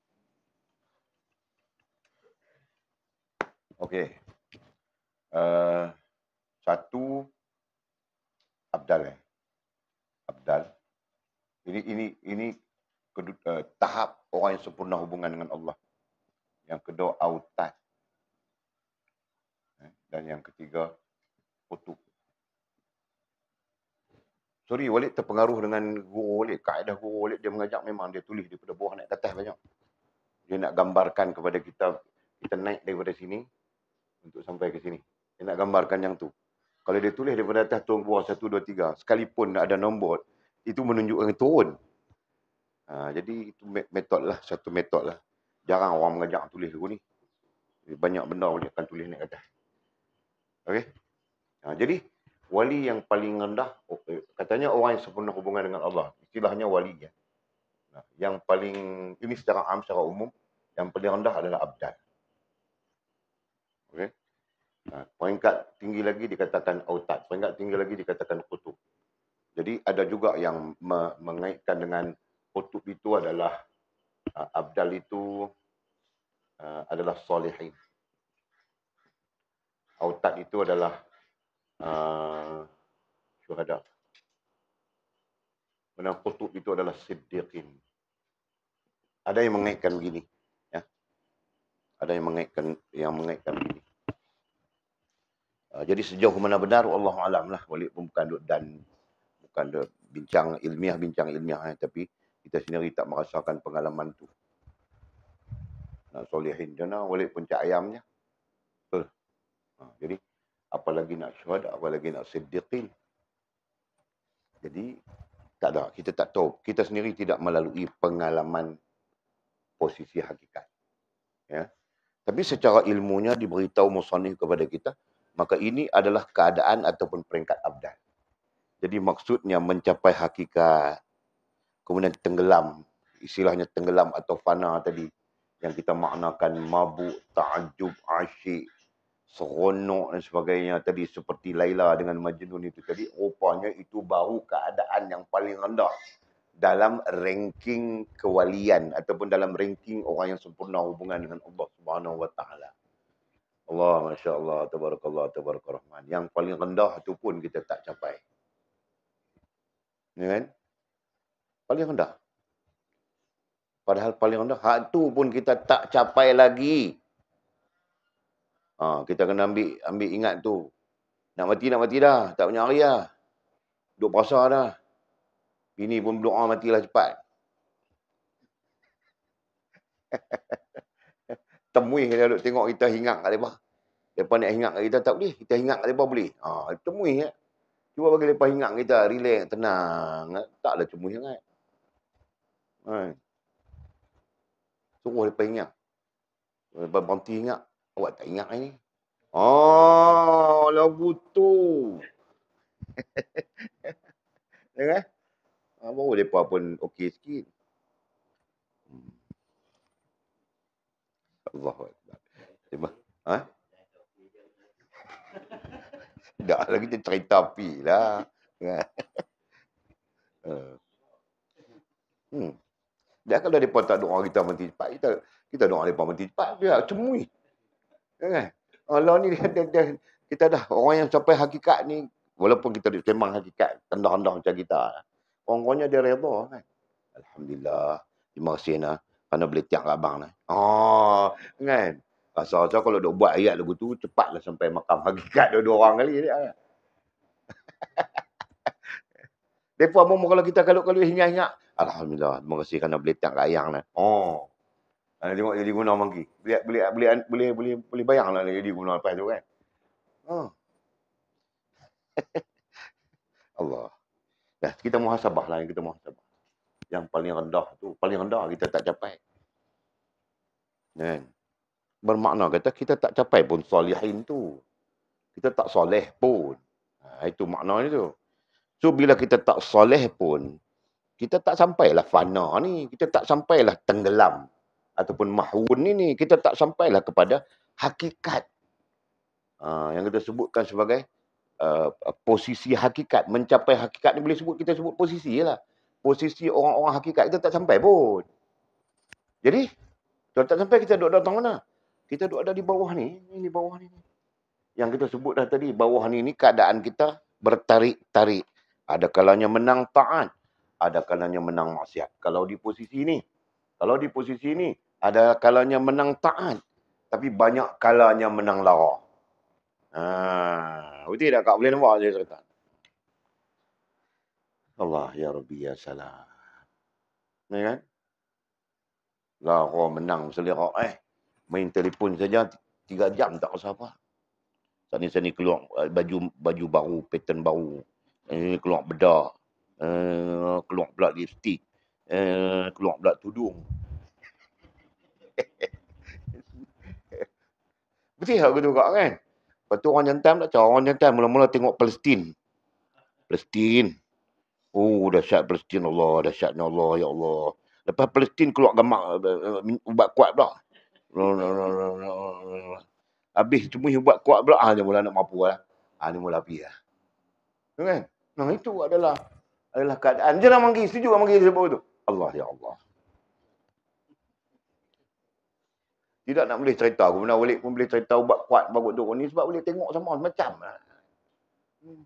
Okey. Uh, satu, abdal. Eh. Abdal. Ini ini ini kedua, uh, tahap orang yang sempurna hubungan dengan Allah. Yang kedua, autad. Eh, dan yang ketiga, kutub. Sorry, Walid terpengaruh dengan guru Walid. Kaedah guru Walid, dia mengajak memang dia tulis daripada bawah naik ke atas banyak. Dia nak gambarkan kepada kita, kita naik daripada sini untuk sampai ke sini. Dia nak gambarkan yang tu. Kalau dia tulis daripada atas turun ke bawah satu, dua, tiga, sekalipun ada nombor, itu menunjukkan turun. Ha, jadi itu metod lah, satu metod lah. Jarang orang mengajak tulis dulu ni. Banyak benda Walid akan tulis naik ke atas. Okey? Ha, jadi, wali yang paling rendah, okay, katanya orang yang sempurna hubungan dengan Allah. Istilahnya wali. Ya. Nah, yang paling, ini secara am, secara umum, yang paling rendah adalah abdal. Okay. Nah, peringkat tinggi lagi dikatakan autad. Peringkat tinggi lagi dikatakan kutub. Jadi ada juga yang me mengaitkan dengan kutub itu adalah, uh, abdal itu uh, adalah solehin. Autad itu adalah Uh, syuhada. Mana kutub itu adalah siddiqin. Ada yang mengaitkan begini, ya. Ada yang mengaitkan yang mengaitkan begini. Uh, jadi sejauh mana benar Allah alam lah. Walid pun bukan dan bukan duk bincang ilmiah bincang ilmiah, eh, tapi kita sendiri tak merasakan pengalaman tu. Nah, solehin jana Walid pun cak ayamnya. Betul. Uh, jadi apalagi nak syuhada, apalagi nak siddiqin. Jadi, tak ada. Kita tak tahu. Kita sendiri tidak melalui pengalaman posisi hakikat. Ya. Tapi secara ilmunya diberitahu musannif kepada kita, maka ini adalah keadaan ataupun peringkat abdal. Jadi maksudnya mencapai hakikat, kemudian tenggelam, istilahnya tenggelam atau fana tadi, yang kita maknakan mabuk, ta'ajub, asyik, seronok dan sebagainya tadi, seperti Laila dengan Majnun itu tadi, rupanya itu baru keadaan yang paling rendah dalam ranking kewalian ataupun dalam ranking orang yang sempurna hubungan dengan Allah Subhanahu Wa Taala. Allah, Masya Allah, Tabarakallah, Tabarakallah. Yang paling rendah itu pun kita tak capai. Ya kan? Paling rendah. Padahal paling rendah, hak tu pun kita tak capai lagi. Ha, kita kena ambil, ambil ingat tu. Nak mati, nak mati dah. Tak punya hari dah. Duduk puasa dah. Bini pun berdoa matilah cepat. Temui kita duduk tengok kita hingat kat mereka. Mereka nak hingat kat kita tak boleh. Kita hingat kat mereka boleh. Ha, temui ya. Cuba bagi mereka hingat kita. Relax, tenang. Taklah temui sangat. Ha. Suruh mereka hingat. Mereka berhenti hingat. Awak tak ingat ni. Oh, lagu tu. Ya kan? Ha, baru mereka pun okey sikit. Hmm. Allahu Akbar. Ha? Dah lagi kita cerita api lah. hmm. Dia kalau mereka tak doa kita mati cepat, kita kita doa mereka mati cepat, dia cemui. Ya kan? Allah ni dia, dia, dia, kita dah, orang yang sampai hakikat ni, walaupun kita sembang hakikat, rendah-rendah macam kita, orang-orangnya dia redha kan. Alhamdulillah. Terima kasih nah. Kerana boleh tiap kat abang nah. Oh, kan? Rasa-rasa kalau duk buat ayat lagu tu, cepatlah sampai makam hakikat dua-dua orang kali. Dia. Mereka mau kalau kita kalau-kalau hingat-hingat, Alhamdulillah. Terima kasih kerana boleh tiap kat ayang nah. Oh. Ana tengok jadi guna mangki. Boleh boleh boleh boleh boleh boleh bayanglah jadi guna lepas tu kan. Oh. Allah. Dah, kita muhasabah lah, kita muhasabah. Yang paling rendah tu, paling rendah kita tak capai. Kan? Bermakna kata kita tak capai pun salihin tu. Kita tak soleh pun. Ha, itu maknanya tu. So bila kita tak soleh pun, kita tak sampailah fana ni, kita tak sampailah tenggelam ataupun mahwun ni, ni. Kita tak sampailah kepada hakikat. Ha, yang kita sebutkan sebagai uh, posisi hakikat, mencapai hakikat ni boleh sebut, kita sebut posisi lah. Posisi orang-orang hakikat kita tak sampai pun. Jadi, kalau tak sampai kita duduk datang mana? Kita duduk ada di bawah ni, ni di bawah ni. Yang kita sebut dah tadi, bawah ni, ni keadaan kita bertarik-tarik. Ada kalanya menang taat, ada kalanya menang maksiat. Kalau di posisi ni, kalau di posisi ni, ada kalanya menang taat, tapi banyak kalanya menang lara. Ah, betul tak Kak? Boleh nampak dia cerita. Allah ya Rabbi ya salam. Ni kan? Lara menang selera eh. Main telefon saja tiga jam tak rasa apa. Sani-sani keluar baju baju baru, pattern baru. Eh, keluar bedak. Eh, keluar pula lipstick. Eh, keluar pula tudung. Betul tak aku tu Kak kan? Lepas tu orang jantan tak cakap. Orang jantan mula-mula tengok Palestin. Palestin. Oh, dahsyat Palestin Allah. Dahsyatnya Allah. Ya Allah. Lepas Palestin keluar gambar ubat kuat pula. Habis cuma ubat kuat pula. Ah, dia mula nak mampu lah. Ah, dia mula api lah. Kan? Nah, itu adalah adalah keadaan. Jangan manggi. Setuju manggi sebab itu. Allah ya Allah. Tidak nak boleh cerita. Aku pernah balik pun boleh cerita ubat kuat bagus tu. Ni sebab boleh tengok sama macam lah. Hmm.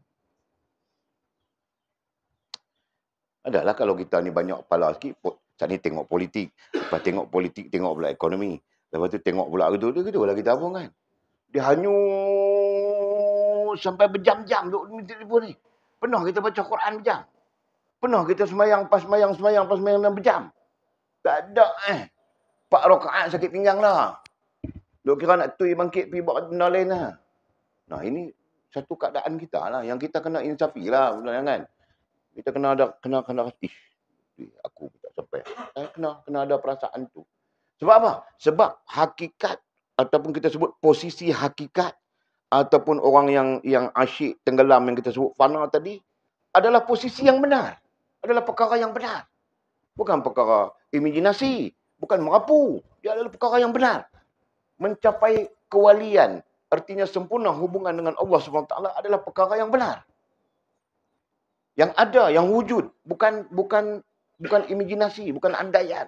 Adalah kalau kita ni banyak kepala sikit, saat ni tengok politik. Lepas tengok politik, tengok pula ekonomi. Lepas tu tengok pula gitu. Dia gitu lah kita apa kan. Dia hanyut sampai berjam-jam duduk di telefon ni. Pernah kita baca Quran berjam. Pernah kita semayang, pas semayang, semayang, pas semayang dan berjam. Tak ada eh. Empat rakaat sakit pinggang lah. Duk kira nak tui bangkit pergi buat benda lain lah. Nah ini satu keadaan kita lah. Yang kita kena insafi lah. Kan? Kita kena ada, kena, kena, ish, aku tak sampai. Eh, kena, kena ada perasaan tu. Sebab apa? Sebab hakikat ataupun kita sebut posisi hakikat ataupun orang yang yang asyik tenggelam yang kita sebut fana tadi adalah posisi yang benar. Adalah perkara yang benar. Bukan perkara imajinasi. Bukan merapu. Dia adalah perkara yang benar. Mencapai kewalian, artinya sempurna hubungan dengan Allah subhanahu wa taala adalah perkara yang benar. Yang ada, yang wujud. Bukan bukan bukan imajinasi, bukan andaian.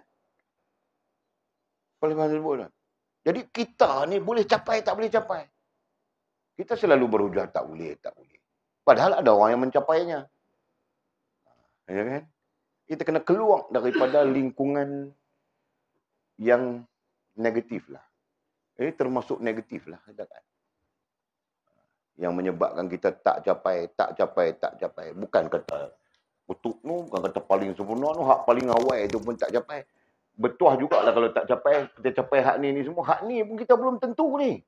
Jadi kita ni boleh capai, tak boleh capai. Kita selalu berhujah tak boleh, tak boleh. Padahal ada orang yang mencapainya. Ya kan? Kita kena keluar daripada lingkungan yang negatif lah. Ini termasuk negatif lah. Yang menyebabkan kita tak capai, tak capai, tak capai. Bukan kata betul tu, bukan kata paling sempurna tu, hak paling awal tu pun tak capai. Betul jugalah kalau tak capai, kita capai hak ni ni semua. Hak ni pun kita belum tentu ni.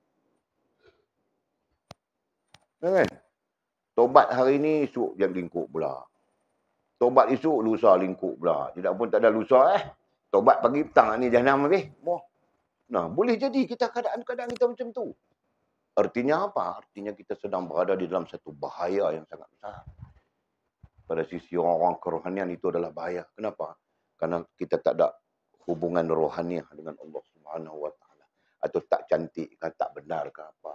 Kan? Tobat hari ni, esok jam lingkup pula. Tobat esok, lusa lingkup pula. Tidak pun tak ada lusa eh. Tobat pagi petang ni jahanam habis. Boh. Nah, boleh jadi kita keadaan-keadaan kita macam tu. Artinya apa? Artinya kita sedang berada di dalam satu bahaya yang sangat besar. Pada sisi orang-orang kerohanian itu adalah bahaya. Kenapa? Karena kita tak ada hubungan rohaniah dengan Allah Subhanahu Wa Taala. Atau tak cantik ke, tak benar ke apa.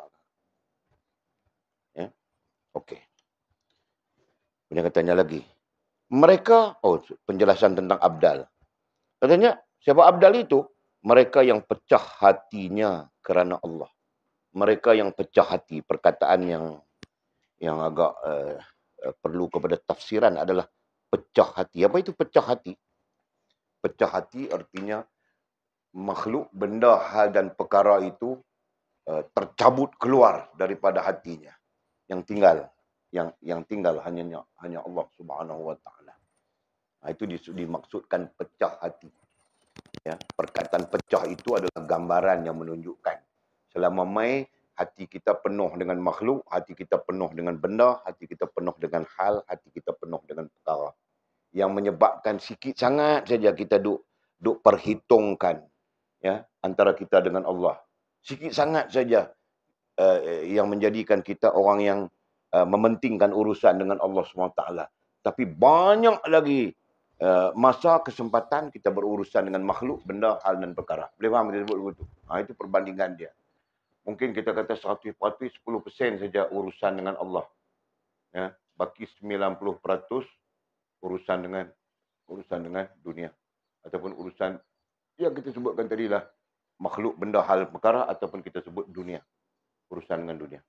Ya? Okey. Kemudian katanya lagi. Mereka, oh penjelasan tentang abdal. Katanya, siapa abdal itu? Mereka yang pecah hatinya kerana Allah. Mereka yang pecah hati. Perkataan yang yang agak uh, uh, perlu kepada tafsiran adalah pecah hati. Apa itu pecah hati? Pecah hati artinya makhluk, benda, hal dan perkara itu uh, tercabut keluar daripada hatinya. Yang tinggal. Yang yang tinggal hanya hanya Allah Subhanahu Wa Taala. Itu dimaksudkan pecah hati. Ya, perkataan pecah itu adalah gambaran yang menunjukkan selama mai hati kita penuh dengan makhluk, hati kita penuh dengan benda, hati kita penuh dengan hal, hati kita penuh dengan perkara. Yang menyebabkan sikit sangat saja kita duk duk perhitungkan ya antara kita dengan Allah. Sikit sangat saja uh, yang menjadikan kita orang yang uh, mementingkan urusan dengan Allah subhanahu wa taala. Tapi banyak lagi Uh, masa kesempatan kita berurusan dengan makhluk, benda, hal dan perkara. Boleh faham kita sebut begitu? Ha, itu perbandingan dia. Mungkin kita kata seratus peratus, sepuluh peratus saja urusan dengan Allah. Ya, baki sembilan puluh peratus urusan dengan urusan dengan dunia. Ataupun urusan yang kita sebutkan tadi lah. Makhluk, benda, hal, perkara ataupun kita sebut dunia. Urusan dengan dunia.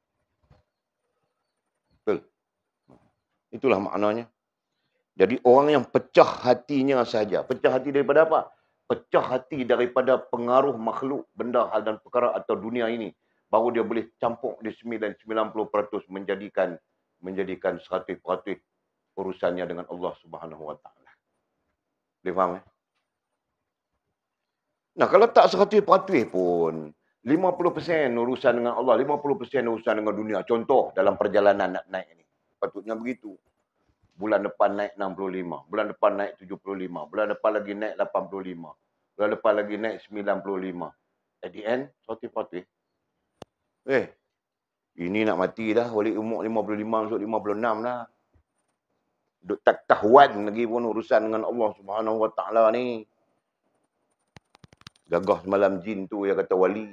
Betul? Itulah maknanya. Jadi orang yang pecah hatinya saja. Pecah hati daripada apa? Pecah hati daripada pengaruh makhluk, benda, hal dan perkara atau dunia ini. Baru dia boleh campur di sembilan puluh peratus menjadikan menjadikan seratus peratus urusannya dengan Allah Subhanahu Wa Taala. Boleh faham eh? Nah, kalau tak seratus peratus pun, lima puluh peratus urusan dengan Allah, lima puluh peratus urusan dengan dunia. Contoh dalam perjalanan nak naik ini. Patutnya begitu. Bulan depan naik enam puluh lima. Bulan depan naik tujuh puluh lima. Bulan depan lagi naik lapan puluh lima. Bulan depan lagi naik sembilan puluh lima. At the end, seratus peratus. Eh, ini nak mati dah. Balik umur lima puluh lima, masuk lima puluh enam dah. Duk tak tahuan lagi pun urusan dengan Allah Subhanahu Wa Taala ni. Gagah semalam jin tu yang kata wali.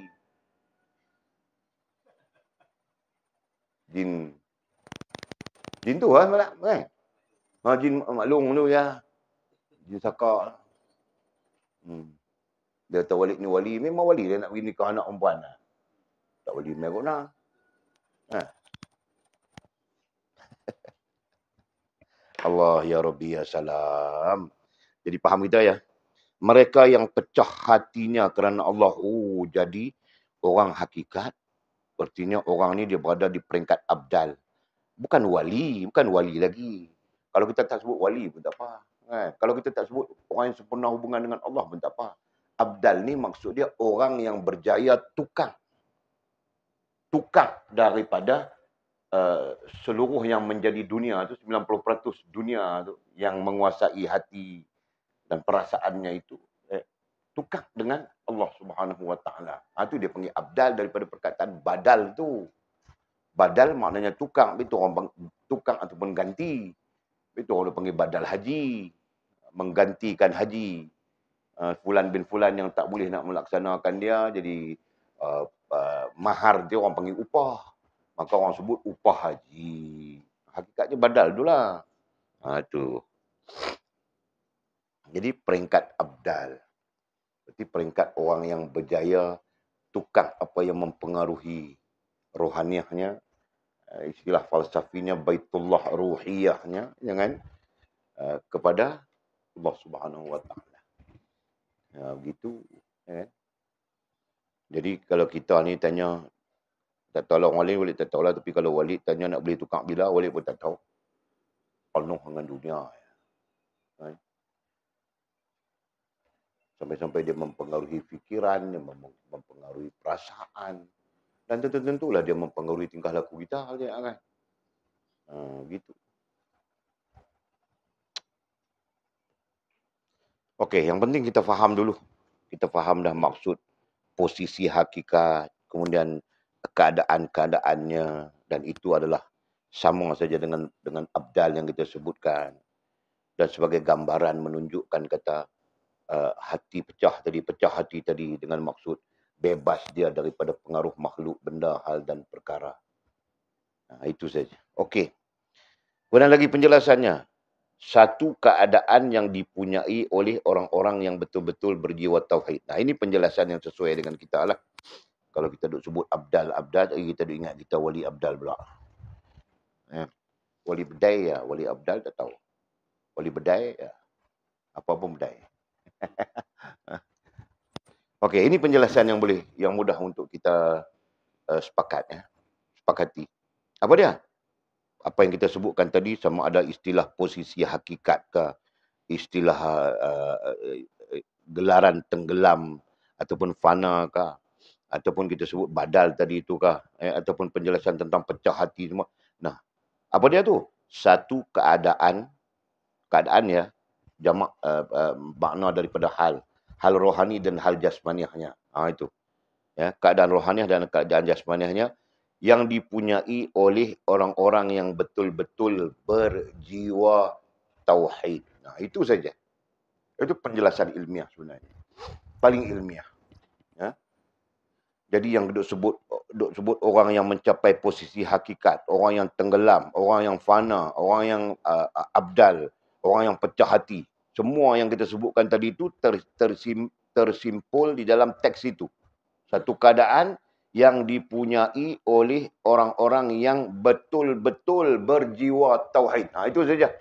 Jin. Jin tu lah semalam. Eh? Ha, jin maklum tu ya. Jin Saka. Hmm. Dia kata wali ni wali. Memang wali dia nak pergi nikah anak perempuan lah. Tak wali merah nak. Ha. Allah ya Rabbi ya salam. Jadi faham kita ya. Mereka yang pecah hatinya kerana Allah. Oh, jadi orang hakikat. Artinya orang ni dia berada di peringkat abdal. Bukan wali. Bukan wali lagi. Kalau kita tak sebut wali pun tak apa. Kan? Kalau kita tak sebut orang yang sempurna hubungan dengan Allah pun tak apa. Abdal ni maksud dia orang yang berjaya tukar. Tukar daripada uh, seluruh yang menjadi dunia tu, sembilan puluh peratus dunia tu yang menguasai hati dan perasaannya itu. Eh, tukar dengan Allah Subhanahu Wa Taala. Ha, itu dia panggil abdal daripada perkataan badal tu. Badal maknanya tukar, itu orang tukar ataupun ganti. Itu orang panggil badal haji. Menggantikan haji. Uh, fulan bin fulan yang tak boleh nak melaksanakan dia, jadi uh, uh, mahar dia orang panggil upah. Maka orang sebut upah haji. Hakikatnya badal tu lah. Ha, tu. Jadi peringkat abdal. Berarti peringkat orang yang berjaya tukar apa yang mempengaruhi rohaniahnya, istilah falsafinya baitullah ruhiyahnya, jangan uh, kepada Allah Subhanahu Wa Taala. Ya, begitu. Ya. Jadi kalau kita ni tanya, tak tahu lah orang lain boleh tak tahu lah, tapi kalau Walid tanya nak beli tukar bila, Walid pun tak tahu. Penuh dengan dunia. Ya. Sampai-sampai dia mempengaruhi fikiran, dia mempengaruhi perasaan. Dan tentu-tentulah dia mempengaruhi tingkah laku kita. Kan? Ha, gitu. Okey, yang penting kita faham dulu. Kita faham dah maksud posisi hakikat, kemudian keadaan-keadaannya, dan itu adalah sama saja dengan dengan abdal yang kita sebutkan. Dan sebagai gambaran menunjukkan kata uh, hati pecah tadi, pecah hati tadi dengan maksud bebas dia daripada pengaruh makhluk, benda, hal dan perkara. Nah, itu saja. Okey. Kemudian lagi penjelasannya. Satu keadaan yang dipunyai oleh orang-orang yang betul-betul berjiwa tauhid. Nah, ini penjelasan yang sesuai dengan kita lah. Kalau kita duk sebut abdal, abdal, kita duk ingat kita wali abdal pula. Eh, wali bedai ya, wali abdal tak tahu. Wali bedai ya. Apa pun bedai. Okey, ini penjelasan yang boleh, yang mudah untuk kita uh, sepakat ya. Sepakati. Apa dia? Apa yang kita sebutkan tadi, sama ada istilah posisi hakikat ke, istilah uh, uh, gelaran tenggelam ataupun fana ke, ataupun kita sebut badal tadi itu ke, eh, ataupun penjelasan tentang pecah hati semua. Nah, apa dia tu? Satu keadaan, keadaan ya, jamak uh, uh, makna daripada hal, hal rohani dan hal jasmaniahnya. Ha, itu. Ya, keadaan rohaniah dan keadaan jasmaniahnya yang dipunyai oleh orang-orang yang betul-betul berjiwa tauhid. Nah, itu saja. Itu penjelasan ilmiah sebenarnya. Paling ilmiah. Ya. Jadi yang duk sebut, duk sebut orang yang mencapai posisi hakikat, orang yang tenggelam, orang yang fana, orang yang uh, abdal, orang yang pecah hati. Semua yang kita sebutkan tadi itu ter, tersim, tersimpul di dalam teks itu. Satu keadaan yang dipunyai oleh orang-orang yang betul-betul berjiwa tauhid. Nah, itu saja.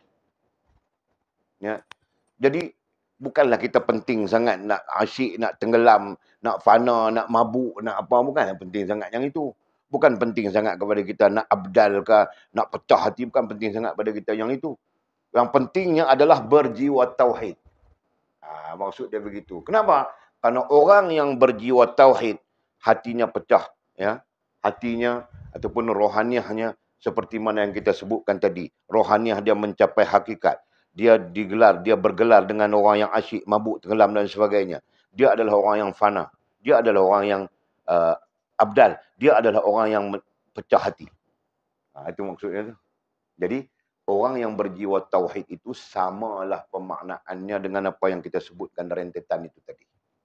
Ya. Jadi, bukanlah kita penting sangat nak asyik, nak tenggelam, nak fana, nak mabuk, nak apa. Bukan penting sangat yang itu. Bukan penting sangat kepada kita nak abdal ke, nak pecah hati. Bukan penting sangat pada kita yang itu. Yang pentingnya adalah berjiwa tauhid. Ha, maksud dia begitu. Kenapa? Karena orang yang berjiwa tauhid, hatinya pecah, ya, hatinya ataupun rohaniahnya seperti mana yang kita sebutkan tadi. Rohaniah dia mencapai hakikat. Dia digelar, dia bergelar dengan orang yang asyik, mabuk, tenggelam dan sebagainya. Dia adalah orang yang fana. Dia adalah orang yang uh, abdal. Dia adalah orang yang pecah hati. Ha, itu maksudnya tu. Jadi, orang yang berjiwa tauhid itu samalah pemaknaannya dengan apa yang kita sebutkan rentetan itu tadi.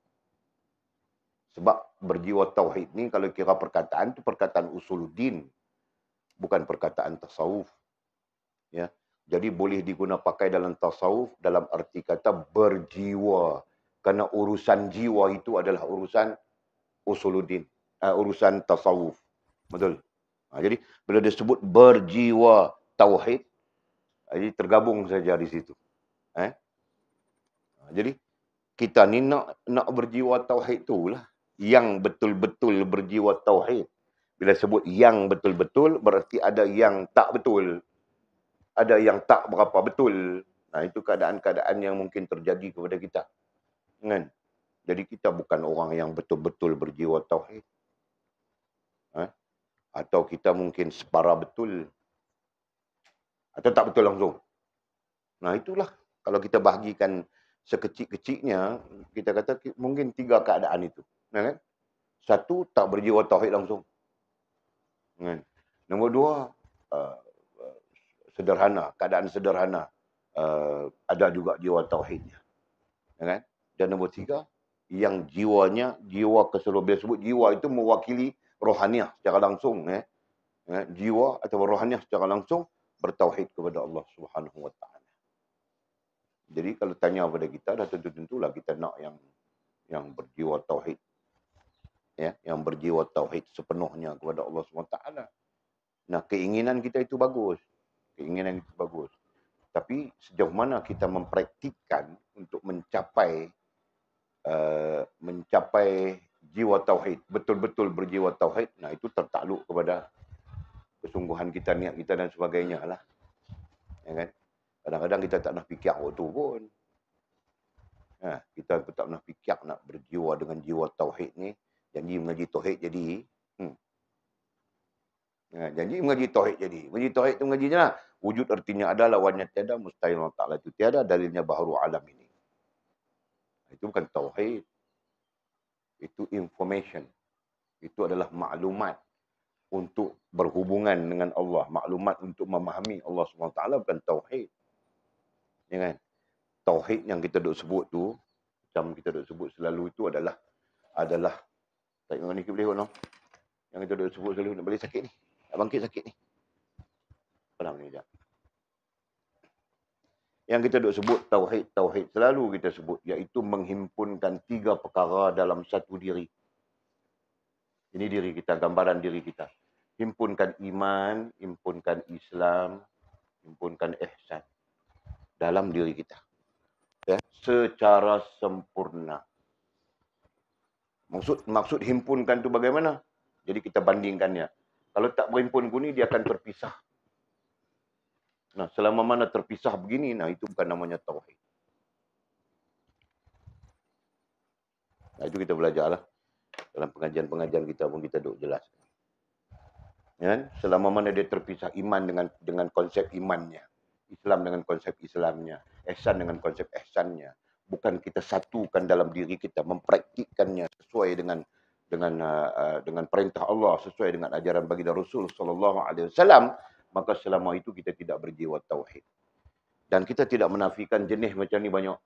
Sebab berjiwa tauhid ni kalau kira perkataan itu perkataan usuluddin, bukan perkataan tasawuf. Ya. Jadi boleh digunakan pakai dalam tasawuf dalam arti kata berjiwa. Kerana urusan jiwa itu adalah urusan usuluddin, uh, urusan tasawuf. Betul. Ha, jadi bila disebut berjiwa tauhid, jadi tergabung saja di situ. Eh? Jadi kita ni nak nak berjiwa tauhid tu lah. Yang betul-betul berjiwa tauhid. Bila sebut yang betul-betul, berarti ada yang tak betul. Ada yang tak berapa betul. Nah, itu keadaan-keadaan yang mungkin terjadi kepada kita. Kan? Jadi kita bukan orang yang betul-betul berjiwa tauhid. Eh? Atau kita mungkin separa betul. Atau tak betul langsung. Nah, itulah. Kalau kita bahagikan sekecil-kecilnya, kita kata mungkin tiga keadaan itu. Kan? Satu, tak berjiwa tauhid langsung. Kan? Nombor dua, uh, sederhana, keadaan sederhana. Uh, ada juga jiwa tauhidnya. Kan? Dan nombor tiga, yang jiwanya, jiwa keseluruhan sebut jiwa itu mewakili rohaniah secara langsung. Eh? Eh? Jiwa atau rohaniah secara langsung bertauhid kepada Allah Subhanahu Wa Taala. Jadi kalau tanya kepada kita, dah tentu-tentulah kita nak yang yang berjiwa tauhid. Ya, yang berjiwa tauhid sepenuhnya kepada Allah Subhanahu Wa Taala. Nah, keinginan kita itu bagus. Keinginan itu bagus. Tapi sejauh mana kita mempraktikkan untuk mencapai uh, mencapai jiwa tauhid, betul-betul berjiwa tauhid, nah itu tertakluk kepada kesungguhan kita, niat kita dan sebagainya lah. Ya kan? Kadang-kadang kita tak nak fikir waktu pun. Ha, kita tak nak fikir nak berjiwa dengan jiwa tauhid ni. Janji mengaji tauhid jadi. Hmm. Ha, janji mengaji tauhid jadi. Mengaji tauhid tu mengajinya lah. Wujud artinya ada, lawannya tiada, mustahil Allah Ta'ala itu tiada, dalilnya baharu alam ini. Itu bukan tauhid. Itu information. Itu adalah maklumat untuk berhubungan dengan Allah. Maklumat untuk memahami Allah subhanahu wa taala, bukan tauhid. Ya kan? Tauhid yang kita duk sebut tu, macam kita duk sebut selalu itu adalah adalah tak ingat ni kita boleh no? Yang kita duk sebut selalu, nak balik sakit ni. Nak bangkit sakit ni. Pelang ni sekejap. Yang kita duk sebut tauhid, tauhid selalu kita sebut, iaitu menghimpunkan tiga perkara dalam satu diri. Ini diri kita, gambaran diri kita. Himpunkan iman, himpunkan Islam, himpunkan ihsan dalam diri kita. Ya, secara sempurna. Maksud maksud himpunkan tu bagaimana? Jadi kita bandingkannya. Kalau tak berhimpun guni, dia akan terpisah. Nah, selama mana terpisah begini, nah itu bukan namanya tauhid. Nah, itu kita belajarlah. Dalam pengajian-pengajian kita pun kita duk jelas. Ya, selama mana dia terpisah iman dengan dengan konsep imannya, Islam dengan konsep Islamnya, ihsan dengan konsep ihsannya. Bukan kita satukan dalam diri kita, mempraktikkannya sesuai dengan dengan uh, dengan perintah Allah, sesuai dengan ajaran baginda Rasul sallallahu alaihi wasallam, maka selama itu kita tidak berjiwa tauhid. Dan kita tidak menafikan jenis macam ni banyak.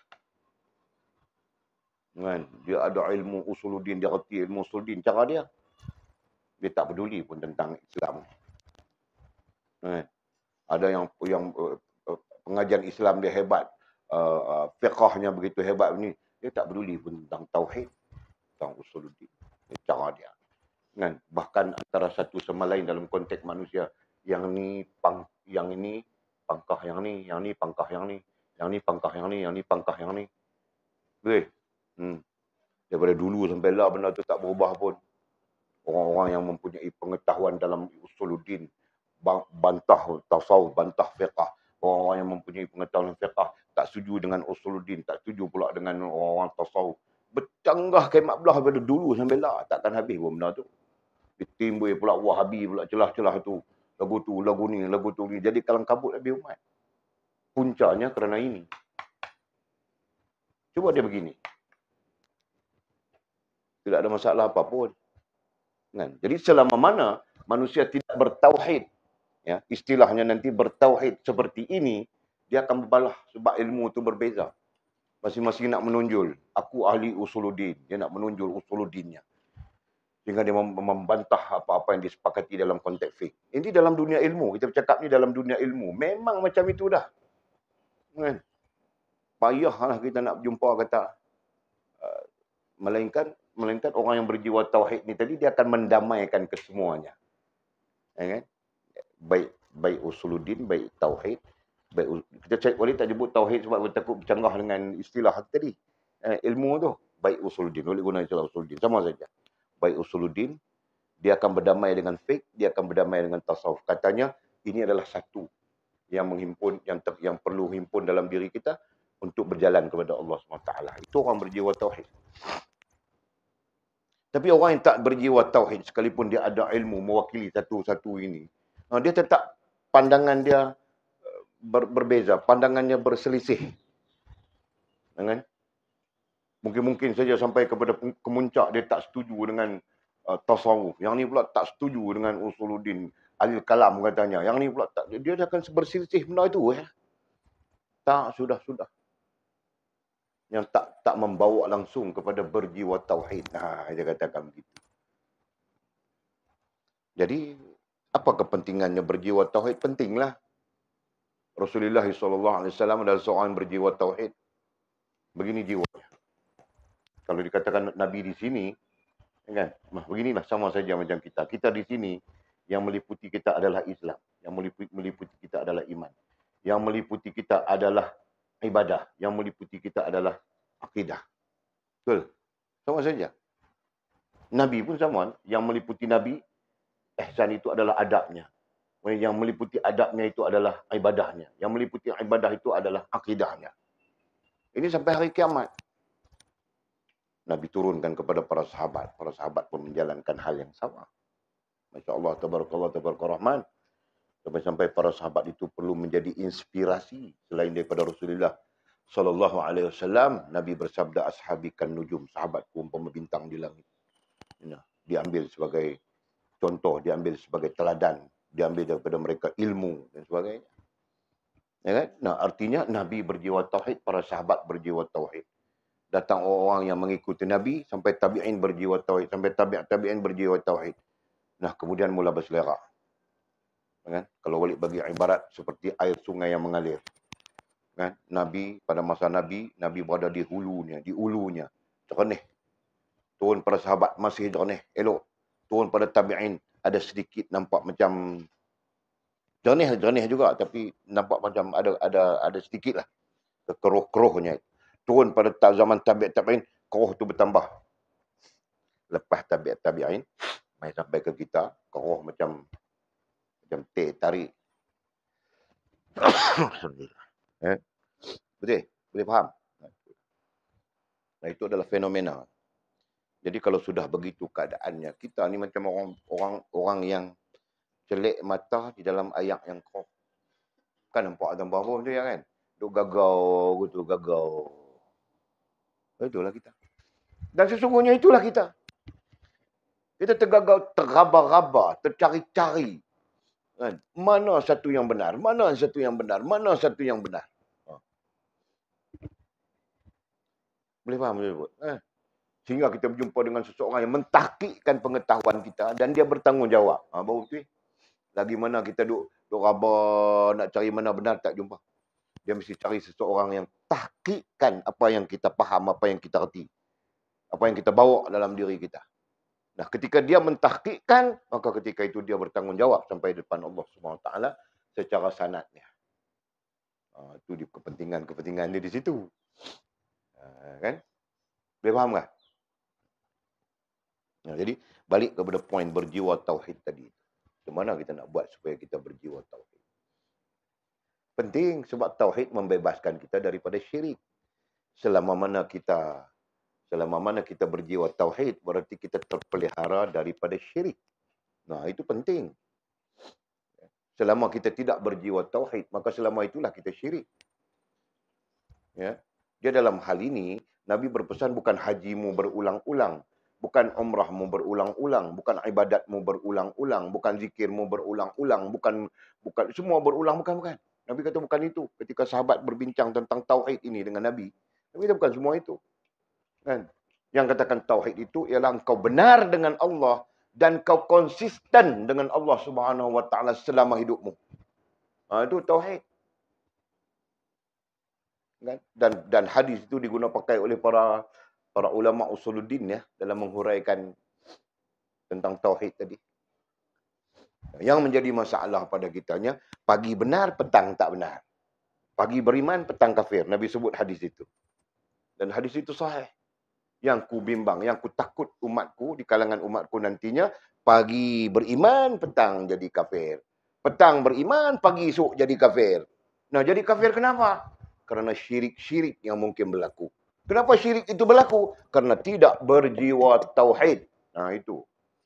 Kan? Dia ada ilmu usuluddin, dia reti ilmu usuluddin, cara dia dia tak peduli pun tentang Islam. Kan? Ada yang yang uh, pengajian Islam dia hebat, uh, uh, fiqahnya begitu hebat ni, dia tak peduli pun tentang tauhid, tentang usuluddin, cara dia. Kan? Bahkan antara satu sama lain dalam konteks manusia, yang ni pang, yang ini pangkah yang ni, yang ni pangkah yang ni, yang ni pangkah yang ni, yang ni pangkah yang ni. Weh, hmm. Daripada dulu sampai lah benda tu tak berubah pun. Orang-orang yang mempunyai pengetahuan dalam usuluddin, bantah tasawuf, bantah fiqah. Orang-orang yang mempunyai pengetahuan fiqah tak setuju dengan usuluddin, tak setuju pula dengan orang-orang tasawuf. Bercanggah kemat belah daripada dulu sampai lah, takkan habis pun benda tu. Ditimbul pula Wahabi pula celah-celah tu. Lagu tu, lagu ni, lagu tu ni. Jadi kalang kabut habis umat. Puncanya kerana ini. Cuba dia begini. Tidak ada masalah apapun. Kan? Jadi selama mana manusia tidak bertauhid, ya, istilahnya nanti bertauhid seperti ini, dia akan berbalah sebab ilmu itu berbeza. Masing-masing nak menonjol. Aku ahli usuluddin. Dia nak menonjol usuluddinnya. Sehingga dia membantah apa-apa yang disepakati dalam konteks fiqh. Ini dalam dunia ilmu. Kita bercakap ni dalam dunia ilmu. Memang macam itu dah. Kan? Payahlah kita nak jumpa kata. Uh, melainkan melainkan orang yang berjiwa tauhid ni tadi, dia akan mendamaikan kesemuanya. Ya kan? Baik baik usuluddin, baik tauhid. Baik, kita cek boleh tak sebut tauhid sebab kita takut bercanggah dengan istilah tadi. Eh, ilmu tu. Baik usuluddin. Boleh guna istilah usuluddin. Sama saja. Baik usuluddin, dia akan berdamai dengan fiqh, dia akan berdamai dengan tasawuf. Katanya, ini adalah satu yang menghimpun, yang ter, yang perlu himpun dalam diri kita untuk berjalan kepada Allah subhanahu wa taala. Itu orang berjiwa tauhid. Tapi orang yang tak berjiwa tauhid, sekalipun dia ada ilmu mewakili satu-satu ini, dia tetap pandangan dia ber, berbeza, pandangannya berselisih. Kan? Mungkin-mungkin saja sampai kepada kemuncak dia tak setuju dengan uh, tasawuf. Yang ni pula tak setuju dengan Usuluddin Al-Kalam katanya. Yang ni pula tak. Dia akan berselisih benda itu. Ya? Tak, sudah-sudah. Yang tak tak membawa langsung kepada berjiwa tauhid. Nah, dia katakan begitu. Jadi, apa kepentingannya berjiwa tauhid? Pentinglah. Rasulullah sallallahu alaihi wasallam adalah seorang yang berjiwa tauhid. Begini jiwanya. Kalau dikatakan Nabi di sini, kan? Beginilah sama saja macam kita. Kita di sini, yang meliputi kita adalah Islam. Yang meliputi, meliputi kita adalah iman. Yang meliputi kita adalah ibadah. Yang meliputi kita adalah akidah. Betul? Sama saja. Nabi pun sama. Yang meliputi Nabi, ihsan itu adalah adabnya. Yang meliputi adabnya itu adalah ibadahnya. Yang meliputi ibadah itu adalah akidahnya. Ini sampai hari kiamat. Nabi turunkan kepada para sahabat. Para sahabat pun menjalankan hal yang sama. Masya Allah, tabarakallah, tabarakallah. Sampai-sampai para sahabat itu perlu menjadi inspirasi. Selain daripada Rasulullah sallallahu alaihi wasallam, Nabi bersabda, ashabi kan nujum. Sahabatku umpama bintang di langit. Nah, diambil sebagai contoh, diambil sebagai teladan. Diambil daripada mereka ilmu dan sebagainya. Ya kan? Nah, artinya Nabi berjiwa tauhid, para sahabat berjiwa tauhid. Datang orang-orang yang mengikuti Nabi, sampai tabi'in berjiwa tauhid, sampai tabi'at tabi'in berjiwa tauhid. Nah, kemudian mula berselera. Kan? Kalau balik bagi ibarat seperti air sungai yang mengalir. Kan? Nabi, pada masa Nabi, Nabi berada di hulunya, di ulunya. Jernih. Turun pada sahabat, masih jernih, elok. Turun pada tabi'in, ada sedikit nampak macam jernih, jernih juga, tapi nampak macam ada ada ada sedikit lah keruh-keruhnya. Turun pada zaman tabi'at tabi'in, keruh tu bertambah. Lepas tabi'at tabi'in, mai sampai ke kita, keruh macam macam teh tarik. eh? Betul? Boleh faham? Nah, itu adalah fenomena. Jadi kalau sudah begitu keadaannya, kita ni macam orang orang orang yang celik mata di dalam ayak yang keruh. Kan nampak gambar apa tu ya kan? Duk gagau gitu, gagau. Itulah kita. Dan sesungguhnya itulah kita. Kita tergagau, terraba-raba, tercari-cari. Kan? Mana satu yang benar? Mana satu yang benar? Mana satu yang benar? Ha. Boleh faham? Boleh eh? Sehingga kita berjumpa dengan seseorang yang mentahkikkan pengetahuan kita dan dia bertanggungjawab. Ha, baru tu. Lagi mana kita duk, duk raba nak cari mana benar, tak jumpa. Dia mesti cari seseorang yang tahkikkan apa yang kita faham, apa yang kita reti. Apa yang kita bawa dalam diri kita. Nah, ketika dia mentahkikkan, maka ketika itu dia bertanggungjawab sampai depan Allah subhanahu wa taala secara sanadnya. Ha, itu di kepentingan-kepentingan dia di situ. Ha, kan? Boleh faham tak? Nah, jadi, balik kepada poin berjiwa tauhid tadi. Bagaimana kita nak buat supaya kita berjiwa tauhid? Penting sebab tauhid membebaskan kita daripada syirik. Selama mana kita selama mana kita berjiwa tauhid, berarti kita terpelihara daripada syirik. Nah, itu penting. Selama kita tidak berjiwa tauhid, maka selama itulah kita syirik. Ya. Dia dalam hal ini, Nabi berpesan bukan hajimu berulang-ulang, bukan umrahmu berulang-ulang, bukan ibadatmu berulang-ulang, bukan zikirmu berulang-ulang, bukan bukan semua berulang, bukan bukan. Nabi kata bukan itu. Ketika sahabat berbincang tentang tauhid ini dengan Nabi, Nabi kata bukan semua itu. Kan? Yang katakan tauhid itu ialah engkau benar dengan Allah dan kau konsisten dengan Allah Subhanahu wa taala selama hidupmu. Ha, itu tauhid. Kan? Dan dan hadis itu digunakan pakai oleh para para ulama usuluddin ya dalam menghuraikan tentang tauhid tadi. Yang menjadi masalah pada kitanya, pagi benar, petang tak benar. Pagi beriman, petang kafir. Nabi sebut hadis itu. Dan hadis itu sahih. Yang ku bimbang, yang ku takut umatku, di kalangan umatku nantinya, pagi beriman, petang jadi kafir. Petang beriman, pagi esok jadi kafir. Nah, jadi kafir kenapa? Karena syirik-syirik yang mungkin berlaku. Kenapa syirik itu berlaku? Karena tidak berjiwa tauhid. Nah, itu.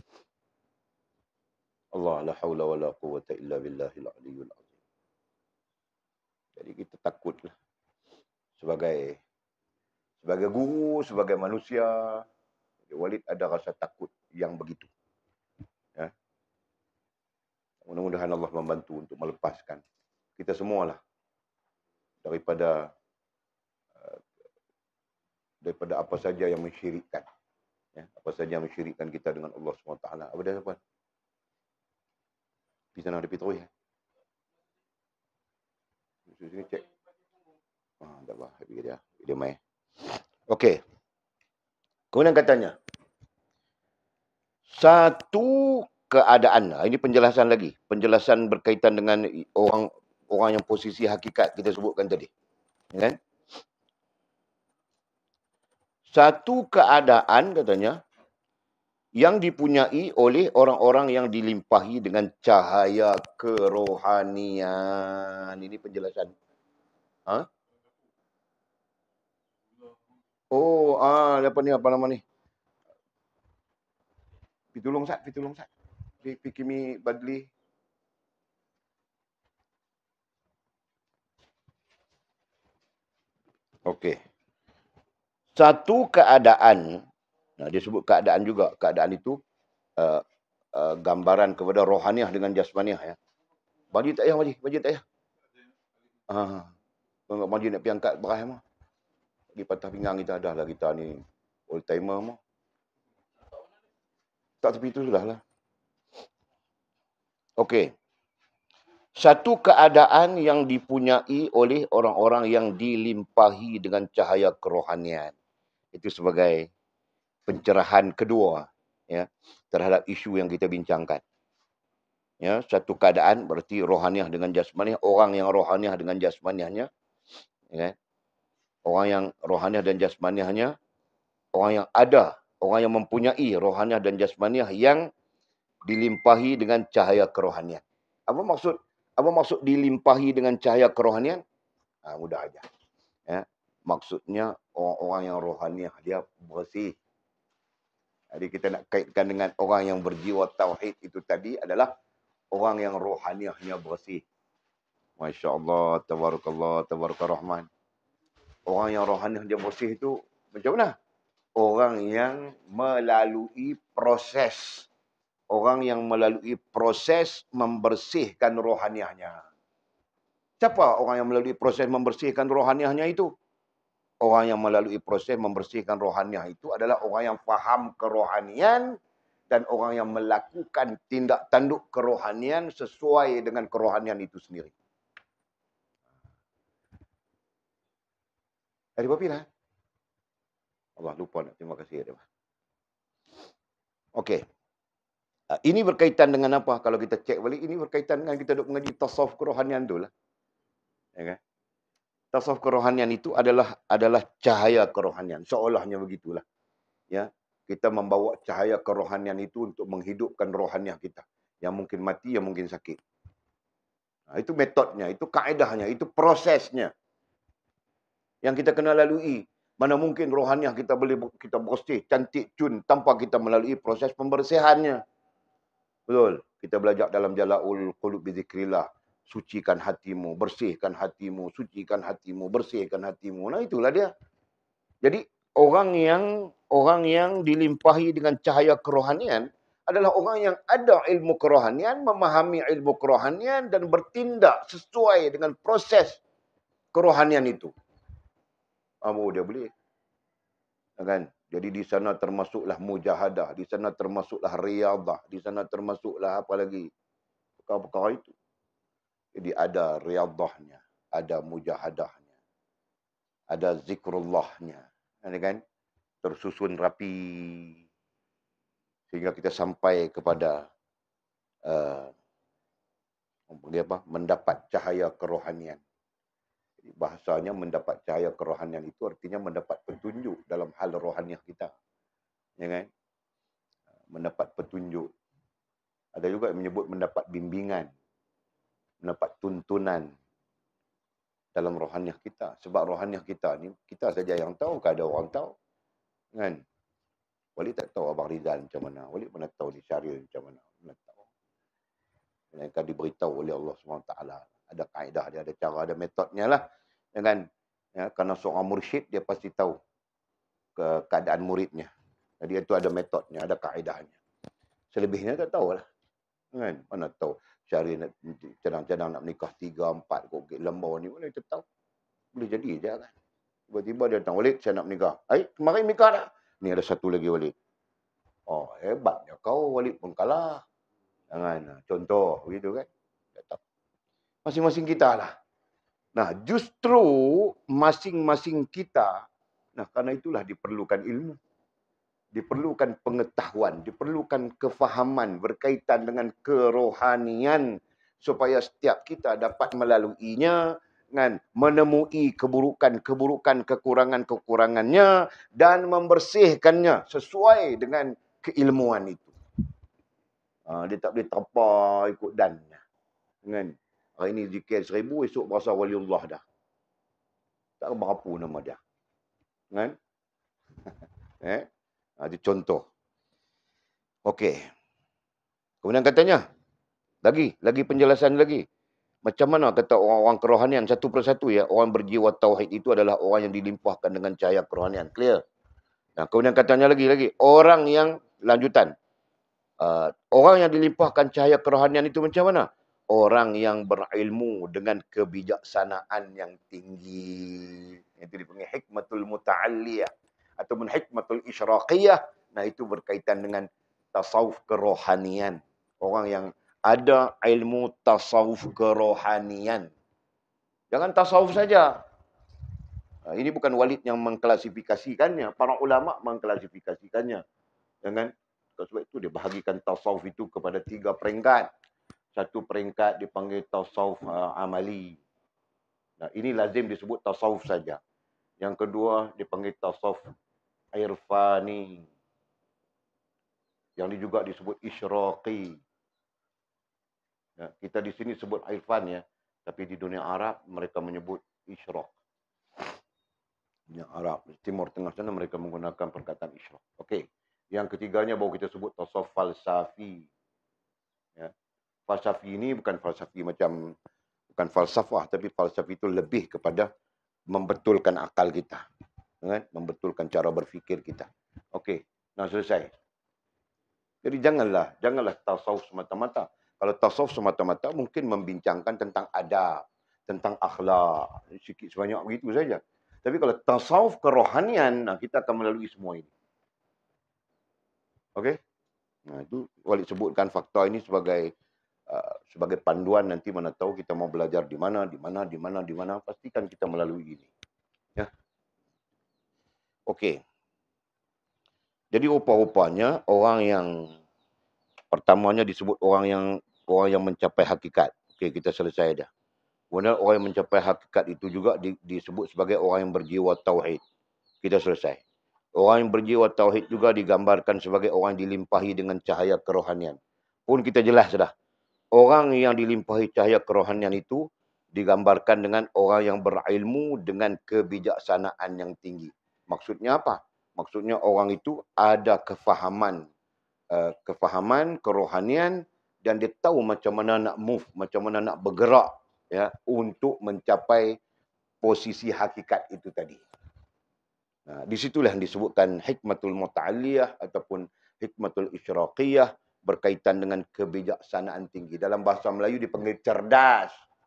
Allah la haula wa la quwwata illa billahil aliyyil azim. Jadi kita takutlah sebagai Sebagai guru, sebagai manusia, Walid ada rasa takut yang begitu. Ya. Mudah-mudahan Allah membantu untuk melepaskan kita semualah daripada uh, daripada apa saja yang mensyirikkan. Ya, apa saja yang mensyirikkan kita dengan Allah subhanahu wa taala. Apa dia apa? Di sana ada Petrus ya. Sini cek. Ah, tak apa, dia. Dia mai. Okey. Kemudian katanya, satu keadaan. Ini penjelasan lagi. Penjelasan berkaitan dengan orang orang yang posisi hakikat kita sebutkan tadi. Kan? Satu keadaan katanya yang dipunyai oleh orang-orang yang dilimpahi dengan cahaya kerohanian. Ini penjelasan. Ha? Oh, ah, apa ni apa nama ni? Pitulung sat, pitulung sat. Pikimi badli. Okey. Satu keadaan, nah dia sebut keadaan juga. Keadaan itu uh, uh, gambaran kepada rohaniah dengan jasmaniah ya. Baju tak payah, baju, baju tak payah. Ah, kalau baju nak pergi angkat beras mah. Di patah pinggang kita dah lah kita ni old timer mah. Tak tepi itu sudah lah. Okey. Satu keadaan yang dipunyai oleh orang-orang yang dilimpahi dengan cahaya kerohanian. Itu sebagai pencerahan kedua ya terhadap isu yang kita bincangkan. Ya, satu keadaan berarti rohaniah dengan jasmaniah, orang yang rohaniah dengan jasmaniahnya, ya. Orang yang rohaniah dan jasmaniahnya, orang yang ada, orang yang mempunyai rohaniah dan jasmaniah yang dilimpahi dengan cahaya kerohanian. Apa maksud apa maksud dilimpahi dengan cahaya kerohanian? Ha, mudah aja. Ya. Maksudnya orang-orang yang rohaniah dia bersih. Jadi kita nak kaitkan dengan orang yang berjiwa tauhid itu tadi adalah orang yang rohaniahnya bersih. Masya Allah, tabarakallah, tabarakallah rahman. Orang yang rohaniahnya bersih itu macam mana? Orang yang melalui proses. Orang yang melalui proses membersihkan rohaniahnya. Siapa orang yang melalui proses membersihkan rohaniahnya itu? Orang yang melalui proses membersihkan rohaniah itu adalah orang yang faham kerohanian dan orang yang melakukan tindak tanduk kerohanian sesuai dengan kerohanian itu sendiri. Ada apa lah? Allah lupa nak terima kasih dia. Okey. Ini berkaitan dengan apa? Kalau kita cek balik, ini berkaitan dengan kita duk mengaji tasawuf kerohanian tu lah. Ya kan? Tasawuf kerohanian itu adalah adalah cahaya kerohanian. Seolahnya begitulah. Ya, kita membawa cahaya kerohanian itu untuk menghidupkan rohaniah kita. Yang mungkin mati, yang mungkin sakit. Nah, itu metodnya, itu kaedahnya, itu prosesnya. Yang kita kena lalui. Mana mungkin rohaniah kita boleh kita bersih, cantik, cun, tanpa kita melalui proses pembersihannya. Betul. Kita belajar dalam Jala'ul Qulub Bizikrillah. Sucikan hatimu, bersihkan hatimu, sucikan hatimu, bersihkan hatimu. Nah itulah dia. Jadi orang yang orang yang dilimpahi dengan cahaya kerohanian adalah orang yang ada ilmu kerohanian, memahami ilmu kerohanian dan bertindak sesuai dengan proses kerohanian itu. Amu dia boleh. Kan? Jadi di sana termasuklah mujahadah, di sana termasuklah riyadah, di sana termasuklah apa lagi? Perkara-perkara itu. Jadi ada riyadahnya, ada mujahadahnya, ada zikrullahnya, kan? Tersusun rapi sehingga kita sampai kepada uh, apa? Mendapat cahaya kerohanian. Jadi bahasanya mendapat cahaya kerohanian itu artinya mendapat petunjuk dalam hal rohaniah kita, ya kan? Mendapat petunjuk. Ada juga yang menyebut mendapat bimbingan, mendapat tuntunan dalam rohaniah kita. Sebab rohaniah kita ni, kita saja yang tahu, tak ada orang tahu. Kan? Walid tak tahu Abang Rizal macam mana. Walid mana tahu di Syariah macam mana. Mana tahu. Mereka diberitahu oleh Allah subhanahu wa taala. Ada kaedah dia, ada cara, ada metodnya lah. Ya kan? Ya, kerana seorang mursyid, dia pasti tahu ke keadaan muridnya. Jadi itu ada metodnya, ada kaedahnya. Selebihnya tak tahulah. Kan? Mana tahu Syahri nak cadang-cadang nak menikah tiga, empat kok lembau ni. Mana kita tahu. Boleh jadi je kan. Tiba-tiba dia datang, Walid saya nak menikah. Eh, kemarin menikah dah. Ni ada satu lagi Walid. Oh, hebatnya kau Walid pun kalah. Jangan. Contoh begitu kan. Masing-masing kita lah. Nah, justru masing-masing kita, nah karena itulah diperlukan ilmu. Diperlukan pengetahuan, diperlukan kefahaman berkaitan dengan kerohanian supaya setiap kita dapat melaluinya, kan, menemui keburukan-keburukan, kekurangan-kekurangannya dan membersihkannya sesuai dengan keilmuan itu. Ha, dia tak boleh terpa ikut dannya. Kan? Hari ini zikir seribu, esok berasa waliullah dah. Tak berapa nama dia. Kan? eh? Itu contoh. Okey. Kemudian katanya, lagi, lagi penjelasan lagi. Macam mana kata orang-orang kerohanian satu persatu ya, orang berjiwa tauhid itu adalah orang yang dilimpahkan dengan cahaya kerohanian. Clear? Nah, kemudian katanya lagi, lagi orang yang lanjutan. Uh, orang yang dilimpahkan cahaya kerohanian itu macam mana? Orang yang berilmu dengan kebijaksanaan yang tinggi. Itu dipanggil hikmatul muta'alliyah. Ataupun hikmatul isyraqiyah. Nah, itu berkaitan dengan tasawuf kerohanian. Orang yang ada ilmu tasawuf kerohanian. Jangan tasawuf saja. Ini bukan Walid yang mengklasifikasikannya. Para ulama mengklasifikasikannya. Jangan. Sebab itu dia bahagikan tasawuf itu kepada tiga peringkat. Satu peringkat dipanggil tasawuf uh, amali. Nah, ini lazim disebut tasawuf saja. Yang kedua dipanggil tasawuf irfani. Yang juga disebut isyraqi. Ya, kita di sini sebut irfan ya, tapi di dunia Arab mereka menyebut isyraq. Dunia Arab, Timur Tengah sana mereka menggunakan perkataan isyraq. Okey. Yang ketiganya baru kita sebut tasawuf falsafi. Ya. Falsafi ini bukan falsafi macam bukan falsafah, tapi falsafi itu lebih kepada membetulkan akal kita, kan? Membetulkan cara berfikir kita. Okey, nah selesai. Jadi janganlah, janganlah tasawuf semata-mata. Kalau tasawuf semata-mata mungkin membincangkan tentang adab, tentang akhlak, sikit sebanyak begitu saja. Tapi kalau tasawuf kerohanian, nah kita akan melalui semua ini. Okey? Nah, itu Walid sebutkan fakta ini sebagai uh, sebagai panduan nanti mana tahu kita mau belajar di mana, di mana, di mana, di mana, pastikan kita melalui ini. Ya. Okey. Jadi rupa-rupanya orang yang pertamanya disebut orang yang orang yang mencapai hakikat. Okey, kita selesai dah. Kemudian orang yang mencapai hakikat itu juga di, disebut sebagai orang yang berjiwa tauhid. Kita selesai. Orang yang berjiwa tauhid juga digambarkan sebagai orang yang dilimpahi dengan cahaya kerohanian. Pun kita jelas dah. Orang yang dilimpahi cahaya kerohanian itu digambarkan dengan orang yang berilmu dengan kebijaksanaan yang tinggi. Maksudnya apa? Maksudnya orang itu ada kefahaman. Uh, kefahaman, kerohanian dan dia tahu macam mana nak move, macam mana nak bergerak ya, untuk mencapai posisi hakikat itu tadi. Nah, di situlah yang disebutkan hikmatul muta'alliyah ataupun hikmatul isyraqiyah berkaitan dengan kebijaksanaan tinggi. Dalam bahasa Melayu dipanggil cerdas.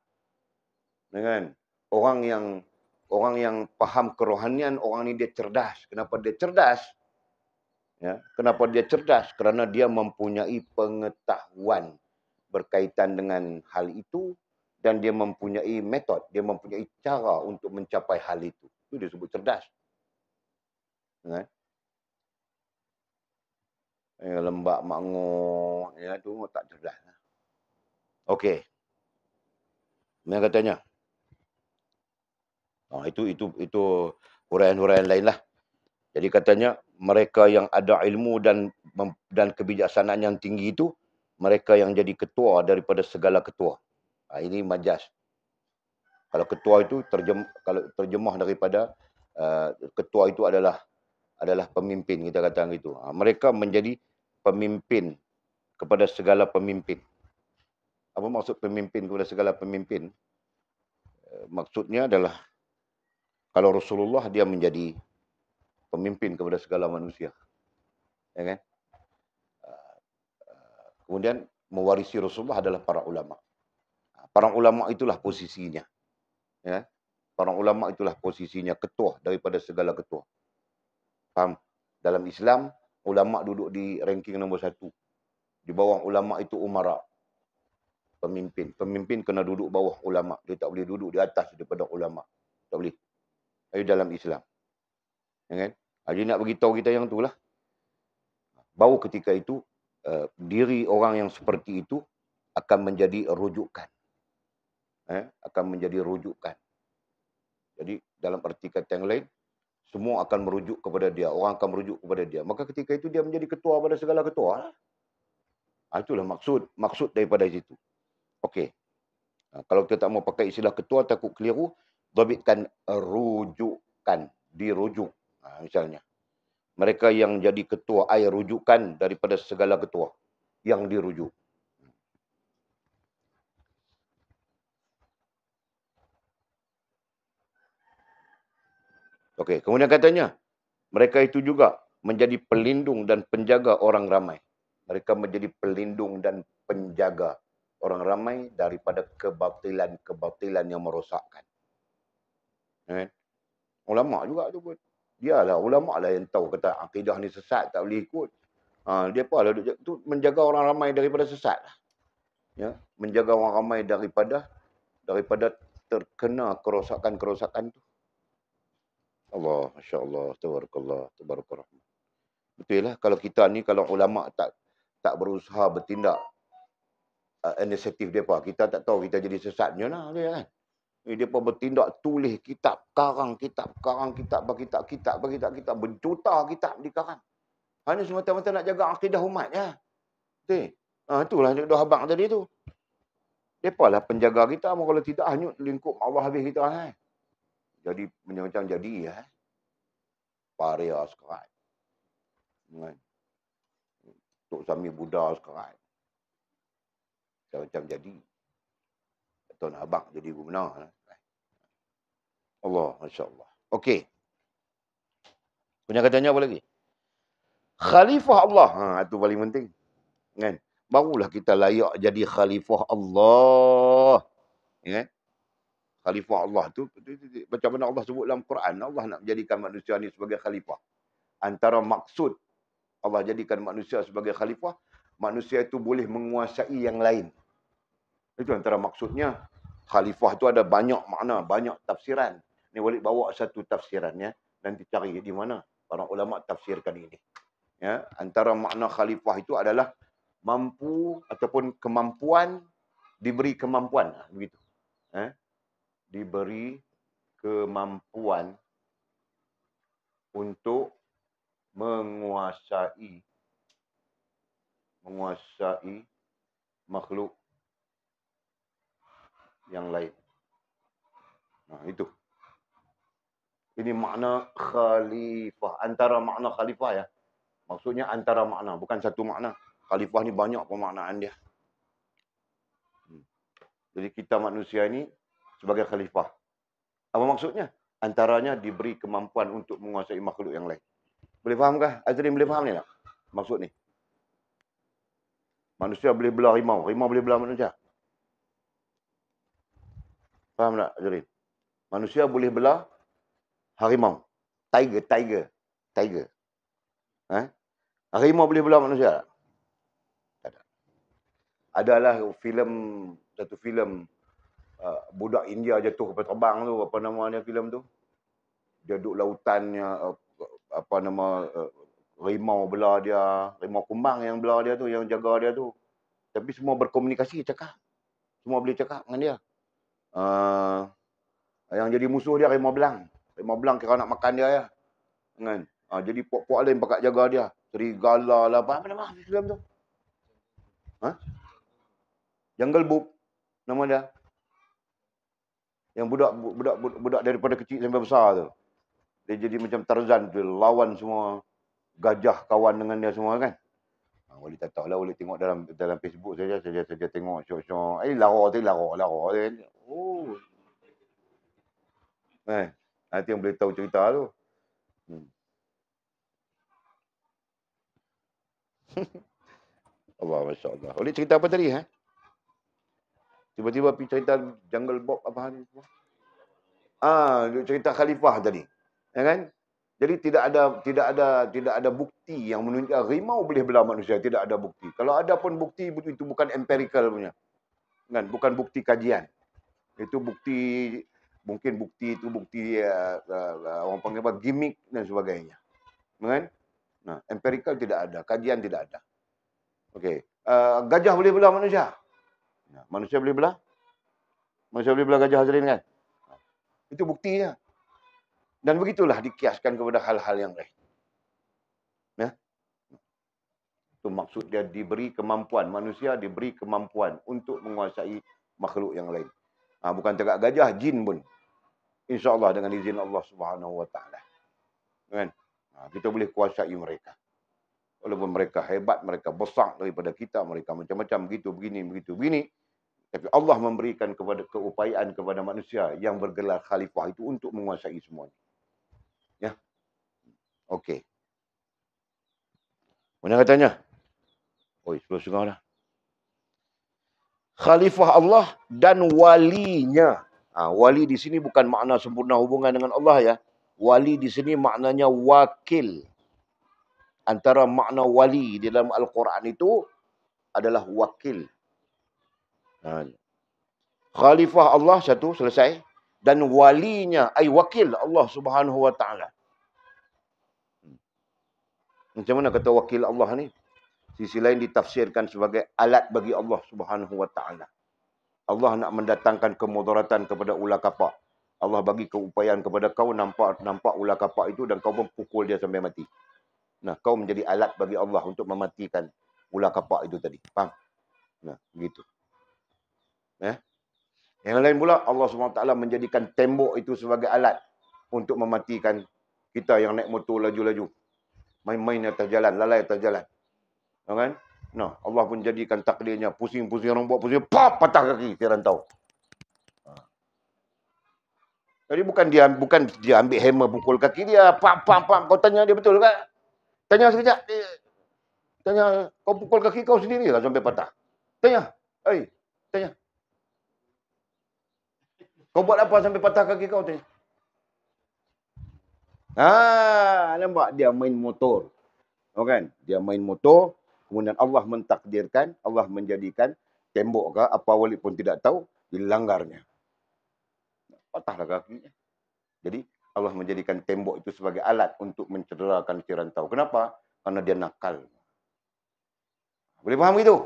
Dengan orang yang orang yang faham kerohanian, orang ini dia cerdas. Kenapa dia cerdas? Ya, kenapa dia cerdas? Kerana dia mempunyai pengetahuan berkaitan dengan hal itu dan dia mempunyai metod, dia mempunyai cara untuk mencapai hal itu. Itu disebut cerdas. Kan? Eh, lembak makngok, ya tu tak cerdas. Okey. Mana katanya? Oh, itu itu itu huraian-huraian lainlah. Jadi katanya mereka yang ada ilmu dan dan kebijaksanaan yang tinggi itu mereka yang jadi ketua daripada segala ketua. Ha, ini majas. Kalau ketua itu terjem kalau terjemah daripada uh, ketua itu adalah adalah pemimpin, kita kata gitu. Ha, mereka menjadi pemimpin kepada segala pemimpin. Apa maksud pemimpin kepada segala pemimpin? Uh, maksudnya adalah kalau Rasulullah dia menjadi pemimpin kepada segala manusia. Ya kan? Kemudian mewarisi Rasulullah adalah para ulama. Para ulama itulah posisinya. Ya. Para ulama itulah posisinya ketua daripada segala ketua. Faham? Dalam Islam, ulama duduk di ranking nombor satu. Di bawah ulama itu umara. Pemimpin. Pemimpin kena duduk bawah ulama. Dia tak boleh duduk di atas daripada ulama. Tak boleh. Itu dalam Islam. Ya kan? Jadi nak beritahu kita yang itulah. Baru ketika itu, uh, diri orang yang seperti itu akan menjadi rujukan. Eh, akan menjadi rujukan. Jadi dalam arti kata yang lain, semua akan merujuk kepada dia. Orang akan merujuk kepada dia. Maka ketika itu dia menjadi ketua pada segala ketua. Ha, itulah maksud maksud daripada situ. Okey. Ha, kalau kita tak mau pakai istilah ketua, takut keliru, dhabitkan rujukan. Dirujuk. Ha, misalnya. Mereka yang jadi ketua air rujukan daripada segala ketua. Yang dirujuk. Okey, kemudian katanya, mereka itu juga menjadi pelindung dan penjaga orang ramai. Mereka menjadi pelindung dan penjaga orang ramai daripada kebatilan-kebatilan yang merosakkan. Eh? Ulama juga tu pun. Dialah, ulama lah yang tahu kata akidah ni sesat, tak boleh ikut. Ha, dia apa lah, tu menjaga orang ramai daripada sesat. Ya, menjaga orang ramai daripada daripada terkena kerosakan-kerosakan tu. Allah, Masya Allah, Tabarakallah, Tabarakallah. Betul lah, kalau kita ni, kalau ulama tak tak berusaha bertindak uh, inisiatif mereka, kita tak tahu kita jadi sesatnya lah. Dia kan? Mereka bertindak, tulis kitab, karang kitab, karang kitab, berkitab, kitab, berkitab, kitab, berjuta kitab di karang. Hanya semata-mata nak jaga akidah umat ya. Betul. Ha, itulah dah abang tadi tu. Mereka lah penjaga kita, kalau tidak hanyut lingkup Allah habis kita. Kan? Jadi macam-macam jadi ya. Paria sekarang. Kan? Tok Sami Buddha sekarang. Macam-macam jadi. Tuan abang jadi benar. Allah, Masya Allah. Okey. Punya katanya apa lagi? Khalifah Allah. Ha, itu paling penting. Kan? Barulah kita layak jadi khalifah Allah. Ya? Khalifah Allah tu, macam mana Allah sebut dalam Quran, Allah nak menjadikan manusia ni sebagai khalifah. Antara maksud Allah jadikan manusia sebagai khalifah, manusia itu boleh menguasai yang lain. Itu antara maksudnya. Khalifah tu ada banyak makna, banyak tafsiran. Ni boleh bawa satu tafsiran ya. Nanti cari di mana para ulama tafsirkan ini. Ya, antara makna khalifah itu adalah mampu ataupun kemampuan, diberi kemampuan. Begitu. Eh? Diberi kemampuan untuk menguasai menguasai makhluk yang lain. Nah, itu. Ini makna khalifah. Antara makna khalifah ya. Maksudnya antara makna. Bukan satu makna. Khalifah ni banyak pemaknaan dia. Jadi kita manusia ini sebagai khalifah. Apa maksudnya? Antaranya diberi kemampuan untuk menguasai makhluk yang lain. Boleh fahamkah? Azrin boleh faham ni tak? Maksud ni. Manusia boleh belah rimau. Rimau boleh belah manusia. Faham tak Azrin? Manusia boleh belah harimau. Tiger, tiger. Tiger. Eh? Harimau boleh belah manusia tak? Tak ada. Adalah filem, satu filem uh, budak India jatuh kapal terbang tu. Apa nama dia filem tu? Dia duduk lautannya, uh, apa nama, uh, rimau belah dia. Rimau kumbang yang belah dia tu, yang jaga dia tu. Tapi semua berkomunikasi, cakap. Semua boleh cakap dengan dia. Uh, yang jadi musuh dia rimau belang. Rimau belang kira nak makan dia ya. Kan? Uh, jadi puak-puak lain pakat jaga dia. Serigala lah, apa, apa nama filem tu? Ha? Jungle Book. Nama dia. Yang budak budak budak daripada kecil sampai besar tu. Dia jadi macam Tarzan tu, lawan semua gajah kawan dengan dia semua kan. Ha, boleh tak tahu lah, boleh tengok dalam dalam Facebook saja, saja saja tengok syok-syok. Eh lara tu lara lara kan. Oh. Eh, nanti yang boleh tahu cerita tu. Hmm. Allah, Masya Allah. Boleh cerita apa tadi? Ha? Tiba-tiba pergi cerita Jungle Bob apa hari itu? Ah, dia cerita khalifah tadi. Ya kan? Jadi tidak ada tidak ada tidak ada bukti yang menunjukkan harimau boleh belah manusia, tidak ada bukti. Kalau ada pun bukti itu bukan empirical punya. Kan? Bukan bukti kajian. Itu bukti mungkin bukti itu bukti uh, uh, orang panggil apa gimmick dan sebagainya. Kan? Nah, empirical tidak ada, kajian tidak ada. Okey. Uh, gajah boleh belah manusia? Nah, manusia boleh belah? Manusia boleh belah gajah Hazrin kan? Itu buktinya. Dan begitulah dikiaskan kepada hal-hal yang lain. Ya? Itu maksud dia diberi kemampuan. Manusia diberi kemampuan untuk menguasai makhluk yang lain. Ha, bukan tegak gajah, jin pun. InsyaAllah dengan izin Allah Subhanahu Wa Taala. Kan? Ha, kita boleh kuasai mereka. Walaupun mereka hebat, mereka besar daripada kita, mereka macam-macam begitu, begini, begitu, begini. Tapi Allah memberikan kepada keupayaan kepada manusia yang bergelar khalifah itu untuk menguasai semuanya. Ya. Okey. Mana katanya? Oi, sepuluh setengah dah. Khalifah Allah dan walinya. Ha, wali di sini bukan makna sempurna hubungan dengan Allah ya. Wali di sini maknanya wakil. Antara makna wali di dalam Al-Quran itu adalah wakil. Ha. Khalifah Allah satu, selesai. Dan walinya, ay wakil Allah Subhanahu Wa Taala. Macam mana kata wakil Allah ni? Sisi lain ditafsirkan sebagai alat bagi Allah Subhanahu Wa Taala. Allah nak mendatangkan kemudaratan kepada ular kapak. Allah bagi keupayaan kepada kau nampak nampak ular kapak itu dan kau pun pukul dia sampai mati. Nah, kau menjadi alat bagi Allah untuk mematikan ular kapak itu tadi. Faham? Nah, begitu. Ya. Yang lain pula Allah subhanahu wa taala menjadikan tembok itu sebagai alat untuk mematikan kita yang naik motor laju-laju. Main-main atas jalan, lalai atas jalan. Kan? Nah, Allah pun jadikan takdirnya pusing-pusing orang buat pusing, pap patah kaki dia rantau. Jadi bukan dia bukan dia ambil hammer pukul kaki dia, pam pam pam. Kau tanya dia betul kan? Tanya sekejap. Dia, tanya kau pukul kaki kau sendiri lah sampai patah. Tanya. Hei, tanya. Kau buat apa sampai patah kaki kau tanya? Ah, nampak dia main motor. Oh kan? Dia main motor, kemudian Allah mentakdirkan, Allah menjadikan tembok ke apa wali pun tidak tahu dilanggarnya. Patahlah kakinya. Jadi Allah menjadikan tembok itu sebagai alat untuk mencederakan si rantau. Kenapa? Karena dia nakal. Boleh faham itu?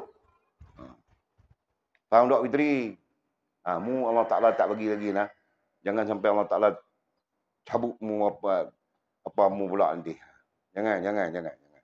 Faham tak Fitri? Ha, mu Allah Ta'ala tak bagi lagi lah. Jangan sampai Allah Ta'ala cabut mu apa apa mu pula nanti. Jangan, jangan, jangan. jangan.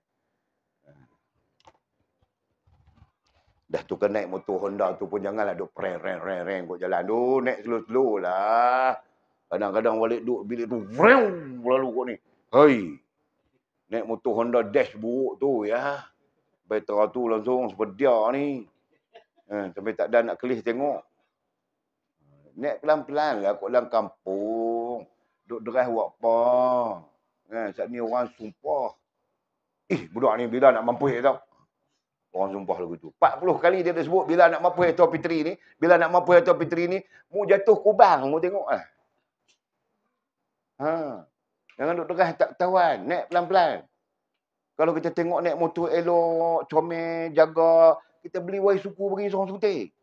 Dah tu kan naik motor Honda tu pun janganlah duk reng reng reng reng kot jalan. Tu naik slow-slow lah. Kadang-kadang balik duk bilik tu vreng lalu kot ni. Hei. Naik motor Honda Dash buruk tu ya. Batera tu langsung sepedia ni. Eh, sampai tak ada nak kelih tengok. Naik pelan-pelan lah kot dalam kampung. Duk drive buat apa. Eh, saat ni orang sumpah. Eh, budak ni bila nak mampu tau. Orang sumpah lagu tu. empat puluh kali dia dah sebut bila nak mampu Tuan Fitri ni. Bila nak mampu Tuan Fitri ni. Mu jatuh kubang. Mu tengok lah. Ha. Jangan duk drive tak ketahuan. Naik pelan-pelan. Kalau kita tengok naik motor elok, comel, jaga, kita beli wai suku bagi seorang sutik.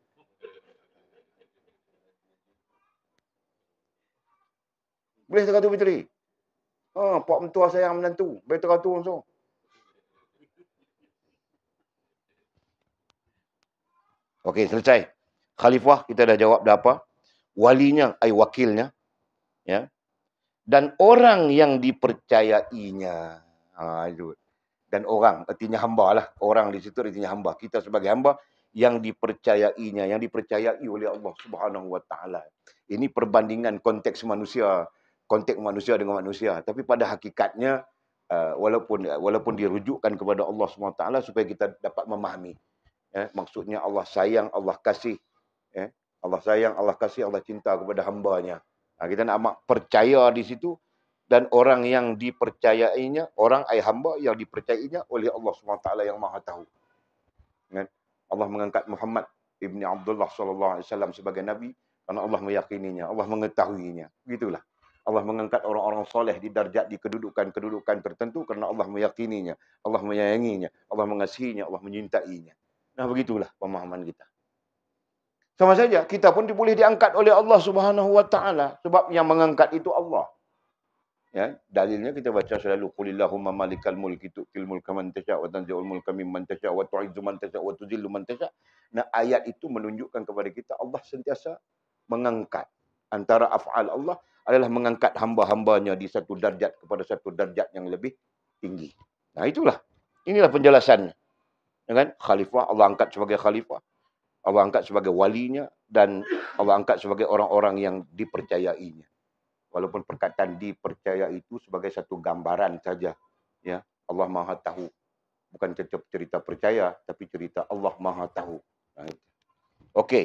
Boleh tak tu Fitri? Ha, pak mentua sayang menantu. Boleh tak tu langsung. Okey, selesai. Khalifah kita dah jawab dah apa? Walinya, ay wakilnya, ya. Dan orang yang dipercayainya. Ha, itu. Dan orang, artinya hamba lah. Orang di situ artinya hamba. Kita sebagai hamba yang dipercayainya, yang dipercayai oleh Allah Subhanahu Wa Taala. Ini perbandingan konteks manusia, konteks manusia dengan manusia. Tapi pada hakikatnya, uh, walaupun walaupun dirujukkan kepada Allah Subhanahu Wa Taala supaya kita dapat memahami. Eh, maksudnya Allah sayang, Allah kasih. Eh, Allah sayang, Allah kasih, Allah cinta kepada hambanya. Ha, kita nak amat percaya di situ. dan orang yang dipercayainya, orang ay hamba yang dipercayainya oleh Allah subhanahu wa taala yang Maha Tahu. Kan? Allah mengangkat Muhammad ibni Abdullah sallallahu alaihi wasallam sebagai nabi kerana Allah meyakininya, Allah mengetahuinya. Begitulah. Allah mengangkat orang-orang soleh di darjat, di kedudukan-kedudukan tertentu kerana Allah meyakininya, Allah menyayanginya, Allah mengasihinya, Allah menyintainya. Nah, begitulah pemahaman kita. Sama saja, kita pun boleh diangkat oleh Allah Subhanahu wa taala sebab yang mengangkat itu Allah. Ya, dalilnya kita baca selalu qulillahumma malikal mulki tu'til mulka man tasha' wa tanzi'ul mulka mimman tasha' wa tu'izzu man tasha' wa tudhillu man tasha'. Nah, ayat itu menunjukkan kepada kita Allah sentiasa mengangkat. Antara af'al Allah adalah mengangkat hamba-hambanya di satu darjat kepada satu darjat yang lebih tinggi. Nah, itulah. Inilah penjelasannya. Ya kan? Khalifah Allah angkat sebagai khalifah. Allah angkat sebagai walinya dan Allah angkat sebagai orang-orang yang dipercayainya. Walaupun perkataan dipercaya itu sebagai satu gambaran saja. Ya, Allah Maha Tahu. Bukan cerita percaya, tapi cerita Allah Maha Tahu. Nah, okey.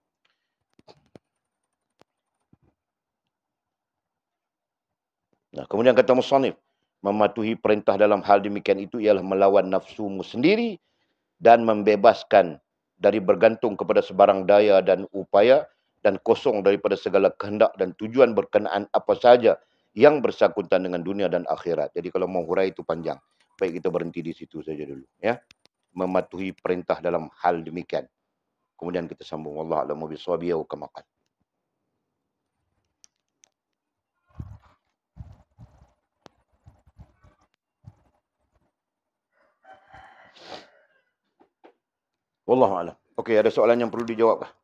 Nah, kemudian kata musannif, mematuhi perintah dalam hal demikian itu ialah melawan nafsumu sendiri dan membebaskan dari bergantung kepada sebarang daya dan upaya dan kosong daripada segala kehendak dan tujuan berkenaan apa saja yang bersangkutan dengan dunia dan akhirat. Jadi kalau mau hurai itu panjang. Baik, kita berhenti di situ saja dulu. Ya, mematuhi perintah dalam hal demikian. Kemudian kita sambung. Wallahu a'lamu bishawab wa kama qala. Wallahu a'lam. Okey, ada soalan yang perlu dijawab kah?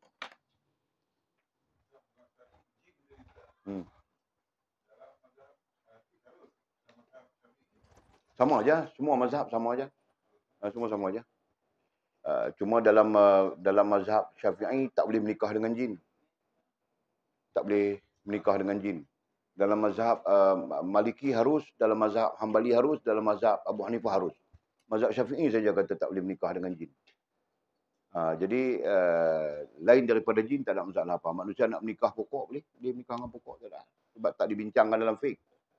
Hmm. Sama aja, semua mazhab sama aja. Semua sama aja. Uh, cuma dalam uh, dalam mazhab Syafi'i tak boleh menikah dengan jin. Tak boleh menikah dengan jin. Dalam mazhab uh, Maliki harus, dalam mazhab Hambali harus, dalam mazhab Abu Hanifah harus. Mazhab Syafi'i saja kata tak boleh menikah dengan jin. Uh, jadi uh, lain daripada jin tak ada masalah apa. Manusia nak menikah pokok boleh, dia menikah dengan pokok tak ada. Sebab tak dibincangkan dalam fiqh.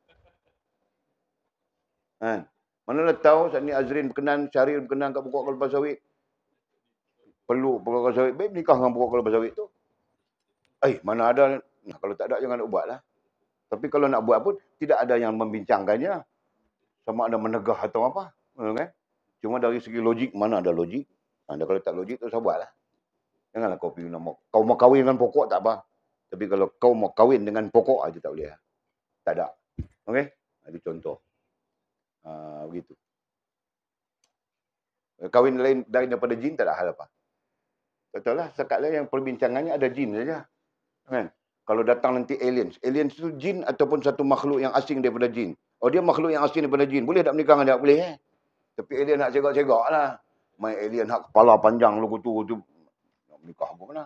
Kan? Manalah tahu saat ni Azrin berkenan, Syaril berkenan kat pokok kelapa sawit. Perlu pokok kelapa sawit, baik menikah dengan pokok kelapa sawit tu. Eh, mana ada, nah, kalau tak ada jangan nak buat lah. Tapi kalau nak buat pun, tidak ada yang membincangkannya. Sama ada menegah atau apa. Kan? Cuma dari segi logik, mana ada logik. Anda kalau tak logik, tu saya buat lah. Janganlah kau pergi nak, kau mau kahwin dengan pokok tak apa. Tapi kalau kau mau kahwin dengan pokok aja tak boleh. Tak ada. Okey? Itu contoh. Uh, begitu. Kahwin lain, lain daripada jin tak ada hal apa. Betul lah. Sekatlah yang perbincangannya ada jin saja. Kan? Kalau datang nanti aliens. Aliens itu jin ataupun satu makhluk yang asing daripada jin. Oh, dia makhluk yang asing daripada jin. Boleh tak menikah dengan dia? Boleh eh. Tapi alien nak cegak-cegak lah. Main alien hak kepala panjang lu tu tu. Nak menikah apa mana?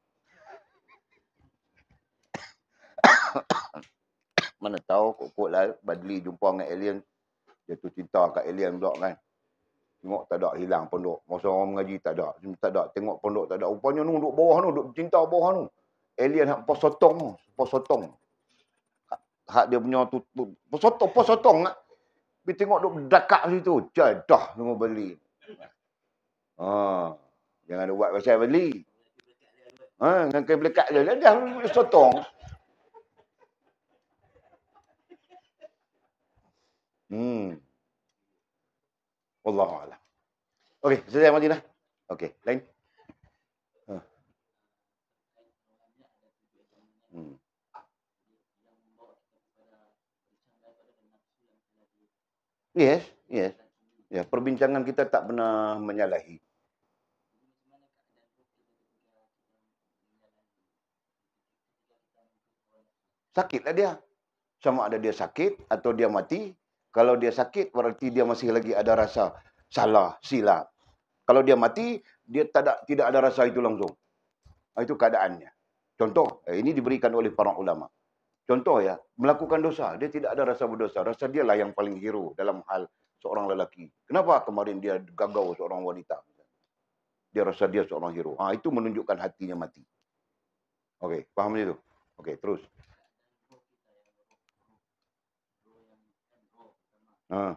Mana tahu kok-kok lah Badli jumpa dengan alien. Dia tu cinta kat alien pula kan. Tengok tak ada hilang pondok. Masa orang mengaji tak ada. Tak ada. Tengok pondok tak ada. Rupanya nu duduk bawah nu. Duduk cinta bawah nu. Alien hak pos sotong. Pos sotong. Hak dia punya tu. Pos sotong. Pos sotong. Tapi tengok duduk dekak situ. Jadah tengok beli. Ha. Jangan ada buat pasal beli. Ha. Dengan kain pelekat dia. Dia dah sotong. Hmm. Wallahualam. Okey, selesai Madinah. Okey, lain. Ha. Hmm. Yes, yes. Ya, perbincangan kita tak pernah menyalahi. Sakitlah dia. Sama ada dia sakit atau dia mati. Kalau dia sakit, berarti dia masih lagi ada rasa salah, silap. Kalau dia mati, dia tak ada, tidak ada rasa itu langsung. Itu keadaannya. Contoh, ini diberikan oleh para ulama. Contoh ya, melakukan dosa. Dia tidak ada rasa berdosa. Rasa dialah yang paling hero dalam hal seorang lelaki. Kenapa kemarin dia gagau seorang wanita? Dia rasa dia seorang hero. Ha, itu menunjukkan hatinya mati. Okey, faham itu? Okey, terus. Ha.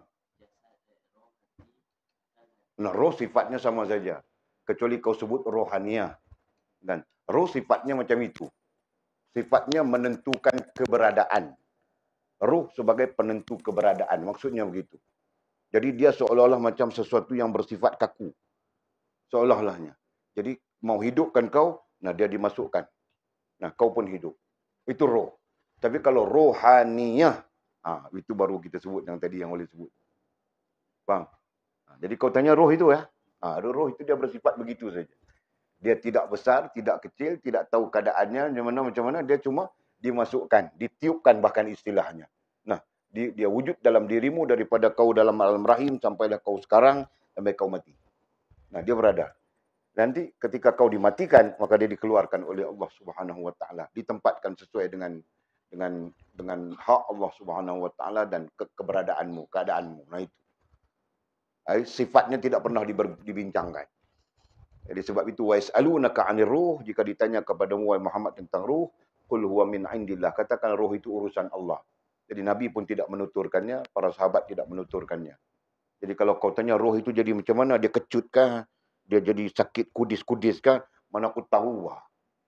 Nah, roh sifatnya sama saja. Kecuali kau sebut rohaniah. Dan roh sifatnya macam itu. Sifatnya menentukan keberadaan. Roh sebagai penentu keberadaan. Maksudnya begitu. Jadi dia seolah-olah macam sesuatu yang bersifat kaku. Seolah-olahnya. Jadi mau hidupkan kau, nah dia dimasukkan. Nah kau pun hidup. Itu roh. Tapi kalau rohaniyah, ah, itu baru kita sebut yang tadi yang oleh sebut. Faham? Jadi kau tanya roh itu ya. Ah, roh itu dia bersifat begitu saja. Dia tidak besar, tidak kecil, tidak tahu keadaannya, macam mana, macam mana. Dia cuma dimasukkan, ditiupkan bahkan istilahnya. Nah, dia, dia wujud dalam dirimu daripada kau dalam alam rahim sampailah kau sekarang, sampai kau mati. Nah, dia berada. Nanti ketika kau dimatikan, maka dia dikeluarkan oleh Allah Subhanahu Wa Taala, ditempatkan sesuai dengan dengan dengan hak Allah Subhanahu Wa Taala dan ke, keberadaanmu, keadaanmu. Nah itu. Sifatnya tidak pernah diber, dibincangkan. Jadi sebab itu wa yas'alunaka 'anir ruh, jika ditanya kepada Muhammad tentang ruh, qul huwa min 'indillah, katakan ruh itu urusan Allah. Jadi Nabi pun tidak menuturkannya, para sahabat tidak menuturkannya. Jadi kalau kau tanya roh itu jadi macam mana, dia kecut kah? Dia jadi sakit kudis-kudis kah? Mana aku tahu. Wah.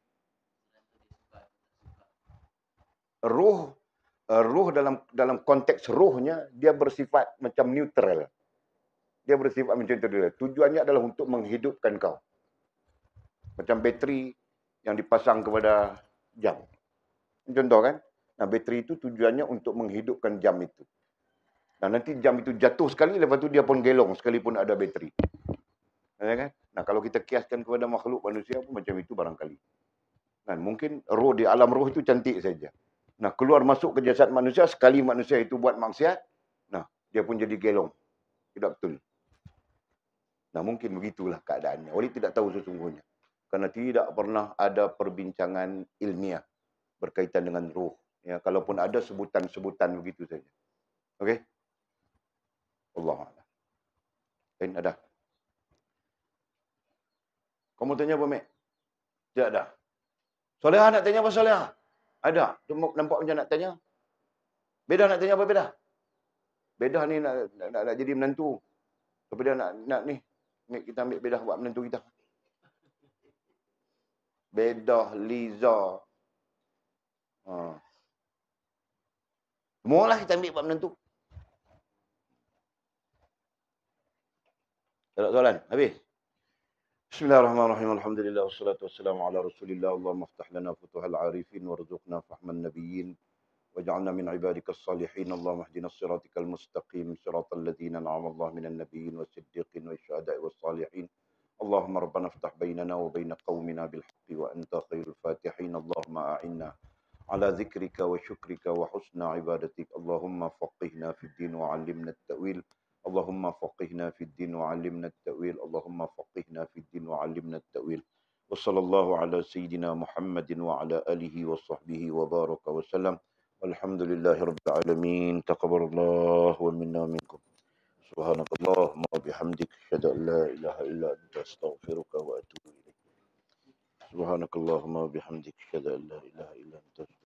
Roh roh dalam dalam konteks rohnya dia bersifat macam neutral. Dia bersifat macam itu. Tujuannya adalah untuk menghidupkan kau. Macam bateri yang dipasang kepada jam. Contoh kan? Nah, bateri itu tujuannya untuk menghidupkan jam itu. Nah, nanti jam itu jatuh sekali, lepas tu dia pun gelong sekalipun ada bateri. Ya kan? Nah, kalau kita kiaskan kepada makhluk manusia pun macam itu barangkali. Nah, mungkin roh di alam roh itu cantik saja. Nah, keluar masuk ke jasad manusia, sekali manusia itu buat maksiat, nah, dia pun jadi gelong. Tidak betul. Nah, mungkin begitulah keadaannya. Wali tidak tahu sesungguhnya. Karena tidak pernah ada perbincangan ilmiah berkaitan dengan roh. Ya, kalaupun ada sebutan-sebutan begitu saja. Okey? Allah Allah. Lain ada. Kamu tanya apa, Mek? Tidak ada. Soleha nak tanya apa Soleha? Ada. Nampak macam nak tanya? Beda nak tanya apa beda? Beda ni nak, nak, nak, nak jadi menantu. Tapi dia nak, nak ni. Mek, kita ambil Beda buat menantu kita. Beda, Liza. Ha. Semualah kita ambil buat menantu. Tak ada soalan? Habis? Bismillahirrahmanirrahim. Alhamdulillah wassalatu wassalamu ala Rasulillah. Allahumma iftah lana futuhal arifin warzuqna fahman nabiyyin waj'alna min ibadika as-salihin. Allahumma ihdina as-siratal mustaqim, siratal ladzina an'ama Allah minan nabiyyin was-siddiqin wasyuhada'i was-salihin. اللهم ربنا افتح بيننا وبين قومنا بالحق وأنت خير الفاتحين. اللهم أعنا على ذكرك وشكرك وحسن عبادتك. اللهم فقهنا في الدين وعلمنا التأويل. اللهم فقهنا في الدين وعلمنا التأويل. اللهم فقهنا في الدين وعلمنا التأويل. وصلى الله على سيدنا محمد وعلى آله وصحبه وبارك وسلم. والحمد لله رب العالمين. تقبل الله ومنا منكم. سبحانك اللهم وبحمدك أشهد أن لا إله إلا أنت أستغفرك وأتوب إليك. سبحانك اللهم وبحمدك أشهد أن لا إله إلا أنت